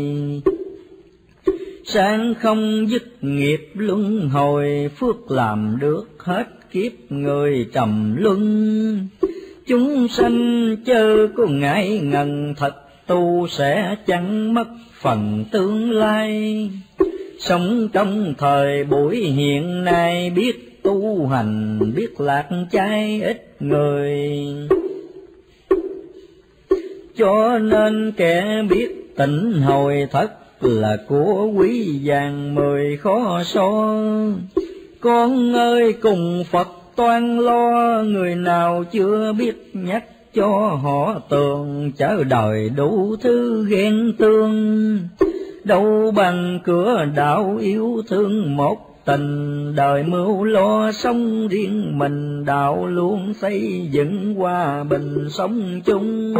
Sang không dứt nghiệp luân hồi, phước làm được hết kiếp người trầm luân. Chúng sanh chớ có ngại ngần, thật tu sẽ chẳng mất phần tương lai. Sống trong thời buổi hiện nay, biết tu hành biết lạc chay ít người. Cho nên kẻ biết tịnh hồi thất là của quý vàng mười khó so. Con ơi cùng Phật toan lo, người nào chưa biết nhắc cho họ tường. Chớ đời đủ thứ ghen tương, đâu bằng cửa đạo yêu thương một tình. Đời mưu lo sống riêng mình, đạo luôn xây dựng hòa bình sống chung.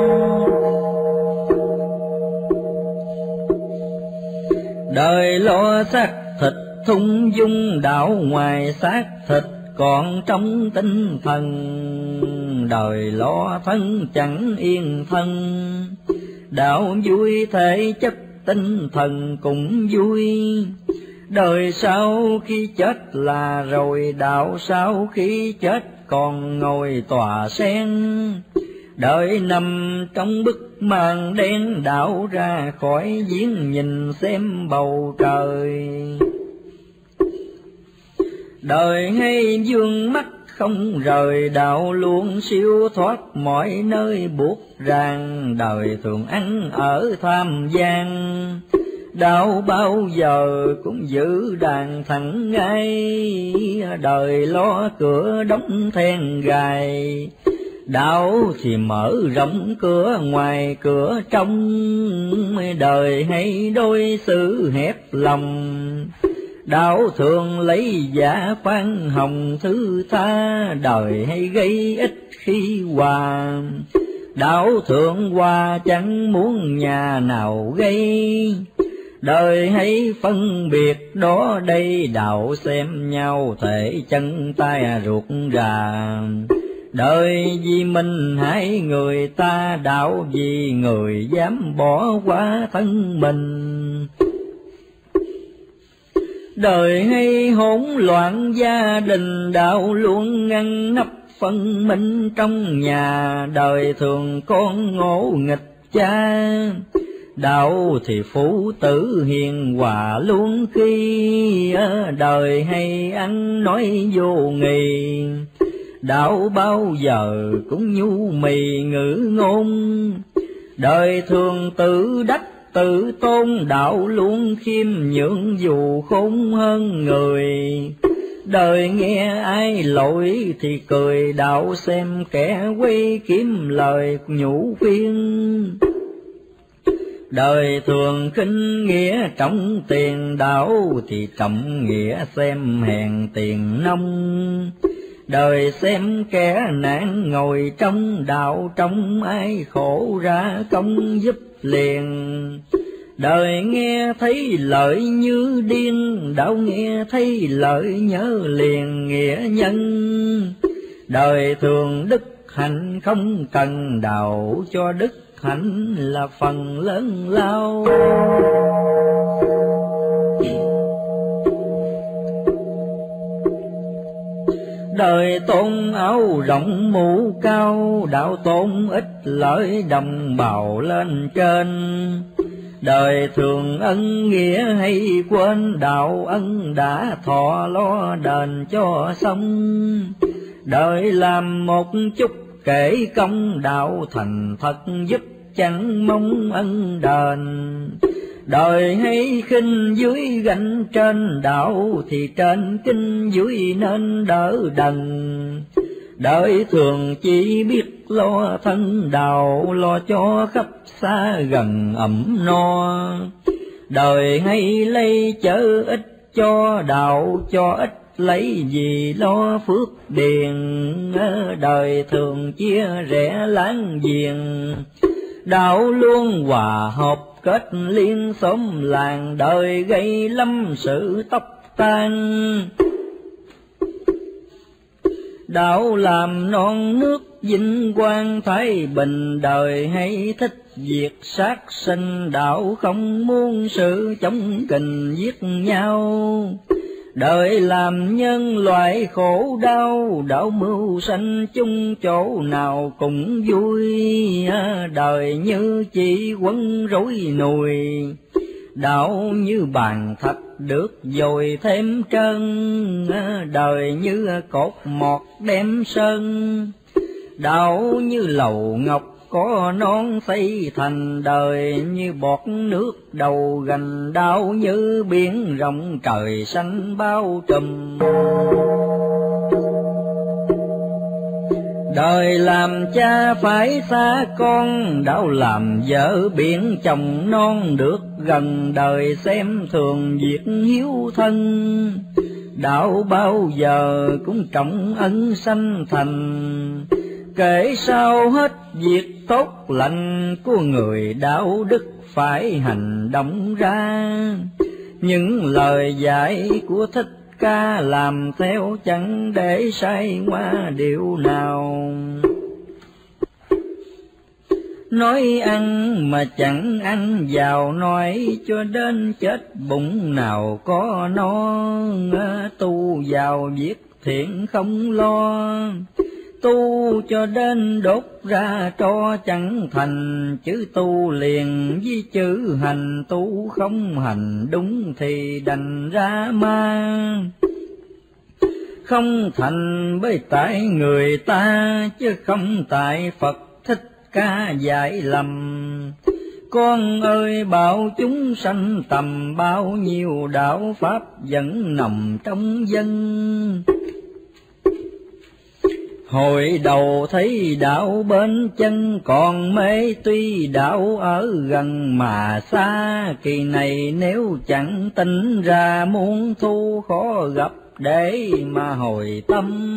Đời lo xác thịt thung dung, đạo ngoài xác thịt còn trong tinh thần. Đời lo thân chẳng yên thân, đạo vui thể chất tinh thần cũng vui. Đời sau khi chết là rồi, đạo sau khi chết còn ngồi tòa sen. Đời nằm trong bức màn đen, đạo ra khỏi giếng nhìn xem bầu trời. Đời hay dương mắt không rời, đạo luôn siêu thoát mọi nơi buộc ràng. Đời thường ăn ở tham gian, đạo bao giờ cũng giữ đàn thẳng ngay. Đời lo cửa đóng then gài, đạo thì mở rộng cửa ngoài cửa trong. Đời hay đôi sự hẹp lòng, đạo thường lấy giả khoan hồng thứ tha, đời hay gây ích khi hòa. Đạo thượng hòa chẳng muốn nhà nào gây, đời hay phân biệt đó đây. Đạo xem nhau thể chân tay ruột rà, đời vì mình hại người ta. Đạo vì người dám bỏ qua thân mình, đời hay hỗn loạn gia đình. Đạo luôn ngăn nắp phân minh trong nhà, đời thường con ngỗ nghịch cha. Đạo thì phụ tử hiền hòa luôn khi, đời hay ăn nói vô nghị. Đạo bao giờ cũng nhu mì ngữ ngôn, đời thường tự đắc tự tôn. Đạo luôn khiêm nhượng dù khôn hơn người, đời nghe ai lỗi thì cười. Đạo xem kẻ quay kiếm lời nhủ khuyên, đời thường khinh nghĩa trọng tiền. Đạo thì trọng nghĩa xem hèn tiền nông, đời xem kẻ nạn ngồi trong. Đạo trong ai khổ ra công giúp liền, đời nghe thấy lợi như điên. Đạo nghe thấy lợi nhớ liền nghĩa nhân, đời thường đức hạnh không cần. Đạo cho đức hạnh là phần lớn lao. Đời tôn áo rộng mũ cao, đạo tôn ít lợi đồng bào lên trên. Đời thường ân nghĩa hay quên, đạo ân đã thọ lo đền cho xong. Đời làm một chút kể công, đạo thành thật giúp chẳng mong ân đền. Đời hay khinh dưới gánh trên, đạo thì trên kinh dưới nên đỡ đần. Đời thường chỉ biết lo thân, đạo lo cho khắp xa gần ẩm no. Đời hay lấy chớ ít cho, đạo cho ít lấy gì lo phước điền. Đời thường chia rẽ láng giềng, đạo luôn hòa hợp kết liên xóm làng. Đời gây lâm sự tóc tan, đạo làm non nước vinh quang thái bình. Đời hay thích việc sát sinh, đạo không muốn sự chống kình giết nhau. Đời làm nhân loại khổ đau, đạo mưu sanh chung chỗ nào cũng vui. Đời như chỉ quấn rối nùi, đạo như bàn thạch được dồi thêm trơn. Đời như cột mọt đem sơn, đạo như lầu ngọc có non xây thành. Đời như bọt nước đầu gành, đạo như biển rộng trời xanh bao trùm. Đời làm cha phải xa con, đạo làm vợ biển chồng non được gần. Đời xem thường việc hiếu thân, đạo bao giờ cũng trọng ân sanh thành. Kể sao hết việc tốt lành của người, đạo đức phải hành động ra. Những lời dạy của Thích Ca làm theo, chẳng để sai qua điều nào. Nói ăn mà chẳng ăn vào, nói cho đến chết bụng nào có no. Tu vào việc thiện không lo, tu cho đến đốt ra tro chẳng thành. Chữ tu liền với chữ hành, tu không hành đúng thì đành ra ma. Không thành bởi tại người ta, chứ không tại Phật Thích Ca dạy lầm. Con ơi bảo chúng sanh tầm, bao nhiêu đạo pháp vẫn nằm trong dân. Hồi đầu thấy đạo bên chân còn mê, tuy đạo ở gần mà xa, kỳ này nếu chẳng tỉnh ra muốn thu khó gặp để mà hồi tâm.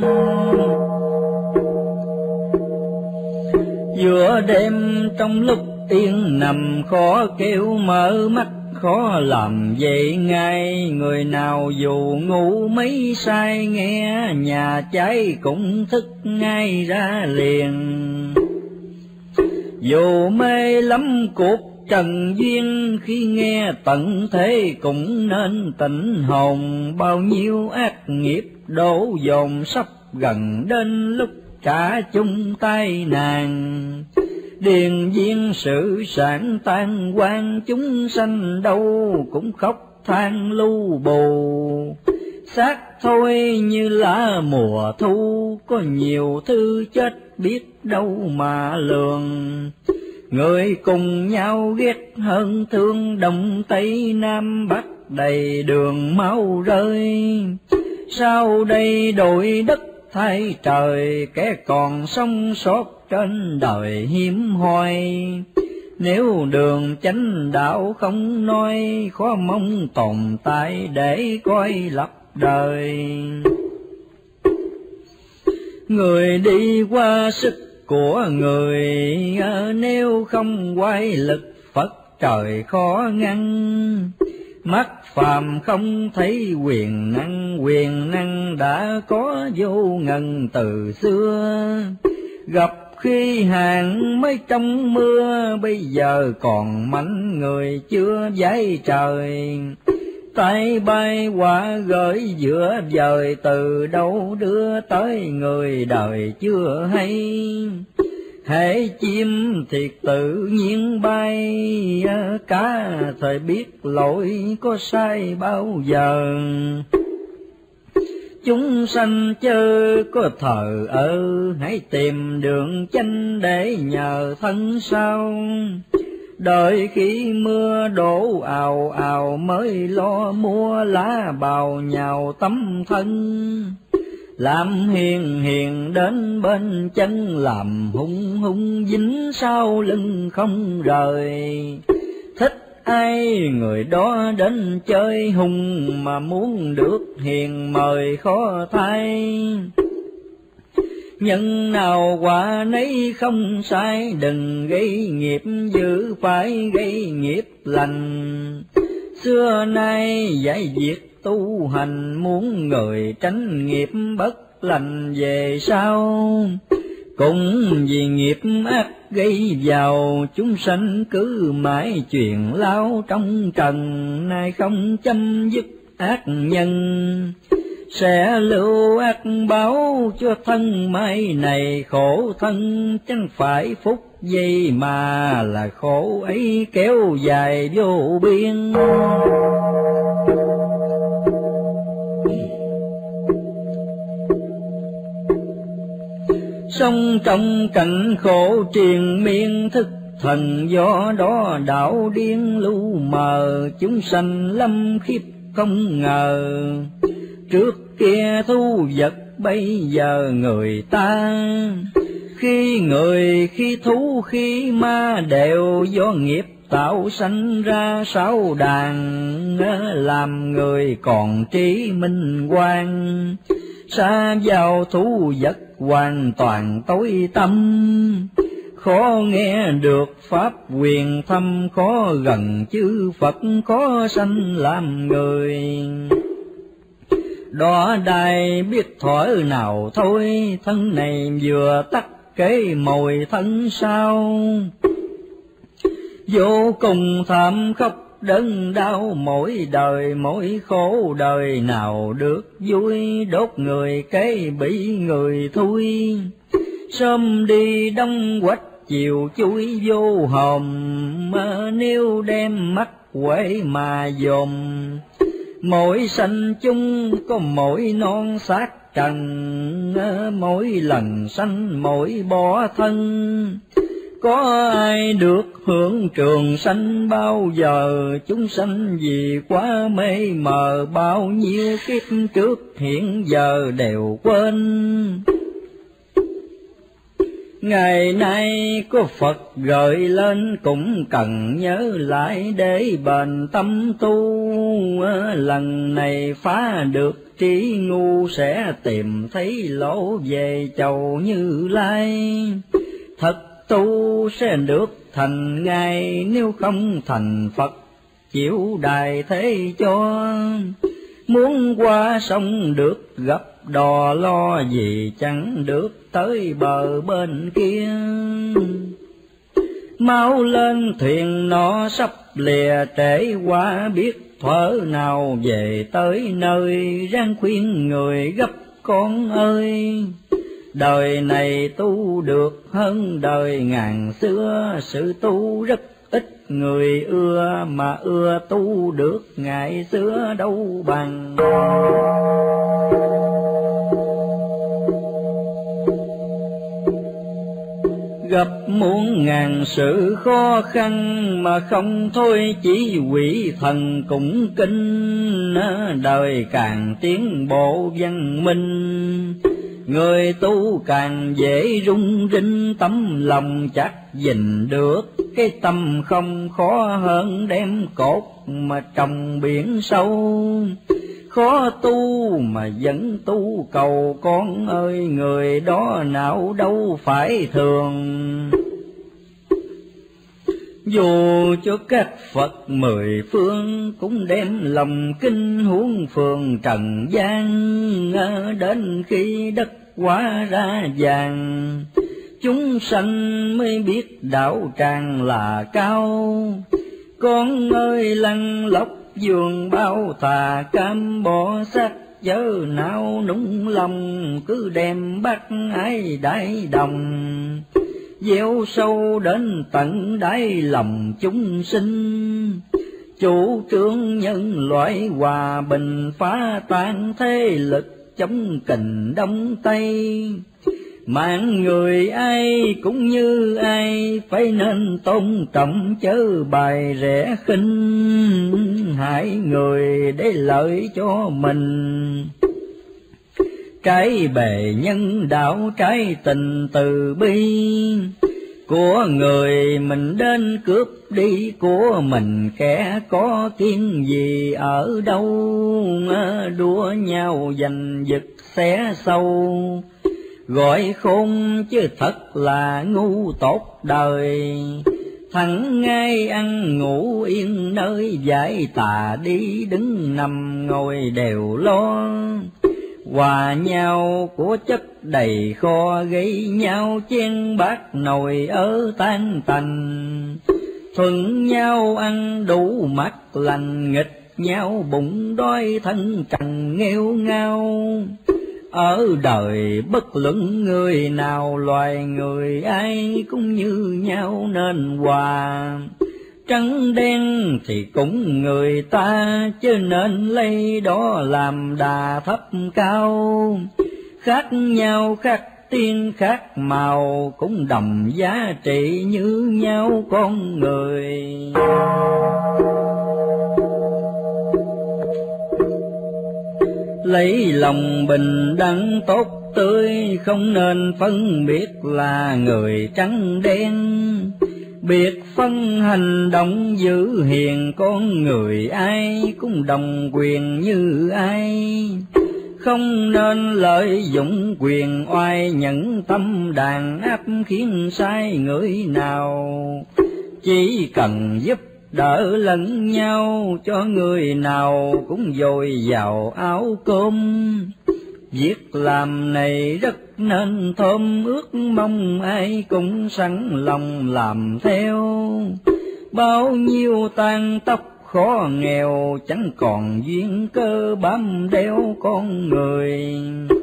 Giữa đêm trong lúc yên nằm khó kêu mở mắt, khó làm vậy ngay. Người nào dù ngủ mấy say nghe nhà cháy cũng thức ngay ra liền. Dù mê lắm cuộc trần duyên, khi nghe tận thế cũng nên tỉnh hồn. Bao nhiêu ác nghiệp đổ dồn sắp gần đến lúc trả chung tai nạn. Điền viên sự sản tan quan, chúng sanh đâu cũng khóc than lu bù. Xác thôi như lá mùa thu, có nhiều thứ chết biết đâu mà lường. Người cùng nhau ghét hơn thương, đông tây nam bắc đầy đường máu rơi. Sau đây đổi đất thay trời, kẻ còn sống sót trên đời hiếm hoi. Nếu đường chánh đạo không nói, khó mong tồn tại để coi lập đời. Người đi qua sức của người, nếu không quay lực Phật trời khó ngăn. Mắt phàm không thấy quyền năng, quyền năng đã có vô ngần từ xưa. Gặp khi hàng mới trong mưa, bây giờ còn mảnh người chưa dãy trời. Tay bay quả gửi giữa dời, từ đâu đưa tới người đời chưa hay. Hễ chim thì tự nhiên bay, cá thời biết lỗi có sai bao giờ. Chúng sanh chớ có thờ ơ, hãy tìm đường chánh để nhờ thân sau. Đợi khi mưa đổ ào ào, mới lo mua lá bào nhào tấm thân. Làm hiền hiền đến bên chân, làm hung hung dính sau lưng không rời. Thích ai người đó đến chơi hùng, mà muốn được hiền mời khó thay. Nhân nào quả nấy không sai, đừng gây nghiệp dữ phải gây nghiệp lành. Xưa nay giải diệt tu hành, muốn người tránh nghiệp bất lành về sau. Cũng vì nghiệp ác gây vào, chúng sanh cứ mãi chuyện lao trong trần. Nay không chấm dứt ác nhân, sẽ lưu ác báo cho thân mai này. Khổ thân chẳng phải phúc gì, mà là khổ ấy kéo dài vô biên. Sống trong cảnh khổ triền miên, thức thần do đó đạo điên lu mờ. Chúng sanh lâm khiếp không ngờ, trước kia thu vật bây giờ người ta. Khi người khi thú khi ma, đều do nghiệp tạo sanh ra sáu đàn. Làm người còn trí minh quang, xa vào thú vật hoàn toàn tối tâm. Khó nghe được pháp quyền thâm, khó gần chư Phật, khó sanh làm người. Đó đài biết thổi nào thôi, thân này vừa tắt cái mồi thân sau. Vô cùng thảm khóc đớn đau, mỗi đời mỗi khổ đời nào được vui. Đốt người cái bị người thui, sớm đi đông quách chiều chui vô hòm. Nếu đem mắt quẩy mà dòm, mỗi sanh chung có mỗi non xác trần. Mỗi lần sanh mỗi bỏ thân, có ai được hưởng trường sanh bao giờ. Chúng sanh vì quá mê mờ, bao nhiêu kiếp trước hiện giờ đều quên. Ngày nay có Phật gợi lên cũng cần nhớ lại để bền tâm tu. Lần này phá được trí ngu sẽ tìm thấy lỗ về chầu Như Lai. Thật tu sẽ được thành ngay, nếu không thành Phật chịu đài thế cho. Muốn qua sông được gặp đò lo gì chẳng được tới bờ bên kia. Mau lên thuyền nó sắp lìa trễ quá, biết thuở nào về tới nơi. Ráng khuyên người gấp con ơi, đời này tu được hơn đời ngàn xưa. Sự tu rất ít người ưa, mà ưa tu được ngày xưa đâu bằng. Gặp muôn ngàn sự khó khăn mà không thôi chỉ quỷ thần cũng kinh. Đời càng tiến bộ văn minh, người tu càng dễ rung rinh. Tấm lòng chắc gìn được cái tâm không khó hơn đem cột mà trồng biển sâu. Khó tu mà vẫn tu cầu con ơi, người đó nào đâu phải thường. Dù cho các Phật mười phương cũng đem lòng kinh huống phường trần gian. Đến khi đất hóa ra vàng, chúng sanh mới biết đạo tràng là cao. Con ơi lăn lóc giường bao thà cam bỏ xác, chớ nào núng lòng cứ đem bắt ái đại đồng. Gieo sâu đến tận đáy lòng chúng sinh, chủ trương nhân loại hòa bình phá tan thế lực chống kình Đông Tây. Mạng người ai cũng như ai, phải nên tôn trọng chớ bài rẻ khinh. Hại người để lợi cho mình, trái bề nhân đạo trái tình từ bi. Của người mình đến cướp đi của mình, kẻ có kiên gì ở đâu. Đua nhau giành giật xé sâu, gọi khôn chứ thật là ngu tốt đời. Thẳng ngay ăn ngủ yên nơi giải tà, đi đứng nằm ngồi đều lo. Hòa nhau của chất đầy kho, gây nhau chen bát nồi ở tan tành. Thuận nhau ăn đủ mắt lành, nghịch nhau bụng đói thân trần nghèo ngao. Ở đời bất luận người nào loài người ai cũng như nhau nên hòa. Trắng đen thì cũng người ta, chứ nên lấy đó làm đà thấp cao. Khác nhau khác tiên khác màu, cũng đồng giá trị như nhau con người. Lấy lòng bình đẳng tốt tươi, không nên phân biệt là người trắng đen. Biệt phân hành động giữ hiền, con người ai cũng đồng quyền như ai. Không nên lợi dụng quyền oai, nhận tâm đàn áp khiến sai người nào. Chỉ cần giúp đỡ lẫn nhau, cho người nào cũng dồi dào áo cơm. Việc làm này rất nên thơm, ước mong ai cũng sẵn lòng làm theo. Bao nhiêu tàn tóc khó nghèo, chẳng còn duyên cơ bám đeo con người.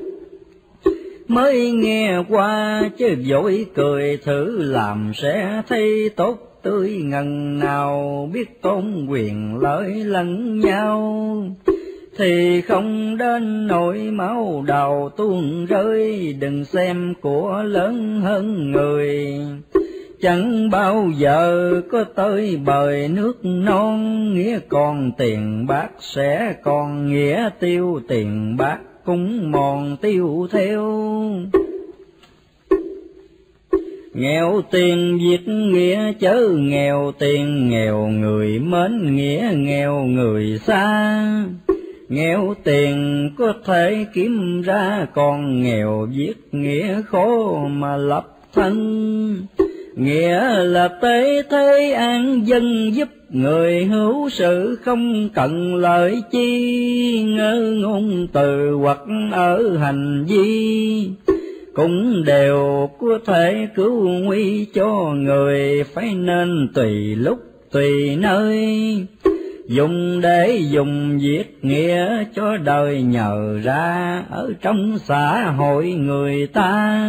Mới nghe qua chứ vội cười, thử làm sẽ thấy tốt tươi ngần nào. Biết tôn quyền lợi lẫn nhau, thì không đến nỗi máu đầu tuôn rơi. Đừng xem của lớn hơn người, chẳng bao giờ có tới bời nước non. Nghĩa còn tiền bạc sẽ còn nghĩa tiêu, tiền bạc cũng mòn tiêu theo. Nghèo tiền việc nghĩa chớ nghèo tiền, nghèo người mến nghĩa nghèo người xa. Nghèo tiền có thể kiếm ra, còn nghèo viết nghĩa khó mà lập thân. Nghĩa là tế thế an dân, giúp người hữu sự không cần lợi chi. Ngỡ ngôn từ hoặc ở hành vi, cũng đều có thể cứu nguy cho người, phải nên tùy lúc tùy nơi. Dùng để dùng việc nghĩa cho đời nhờ ra, ở trong xã hội người ta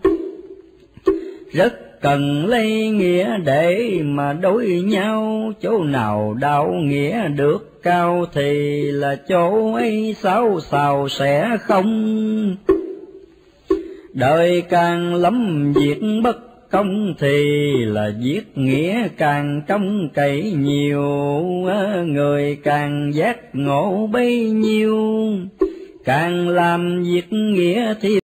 rất cần lấy nghĩa để mà đối nhau. Chỗ nào đạo nghĩa được cao thì là chỗ ấy xáo xào sẽ không. Đời càng lắm việc bất công thì là viết nghĩa càng trông cậy nhiều. Người càng giác ngộ bấy nhiêu, càng làm việc nghĩa thì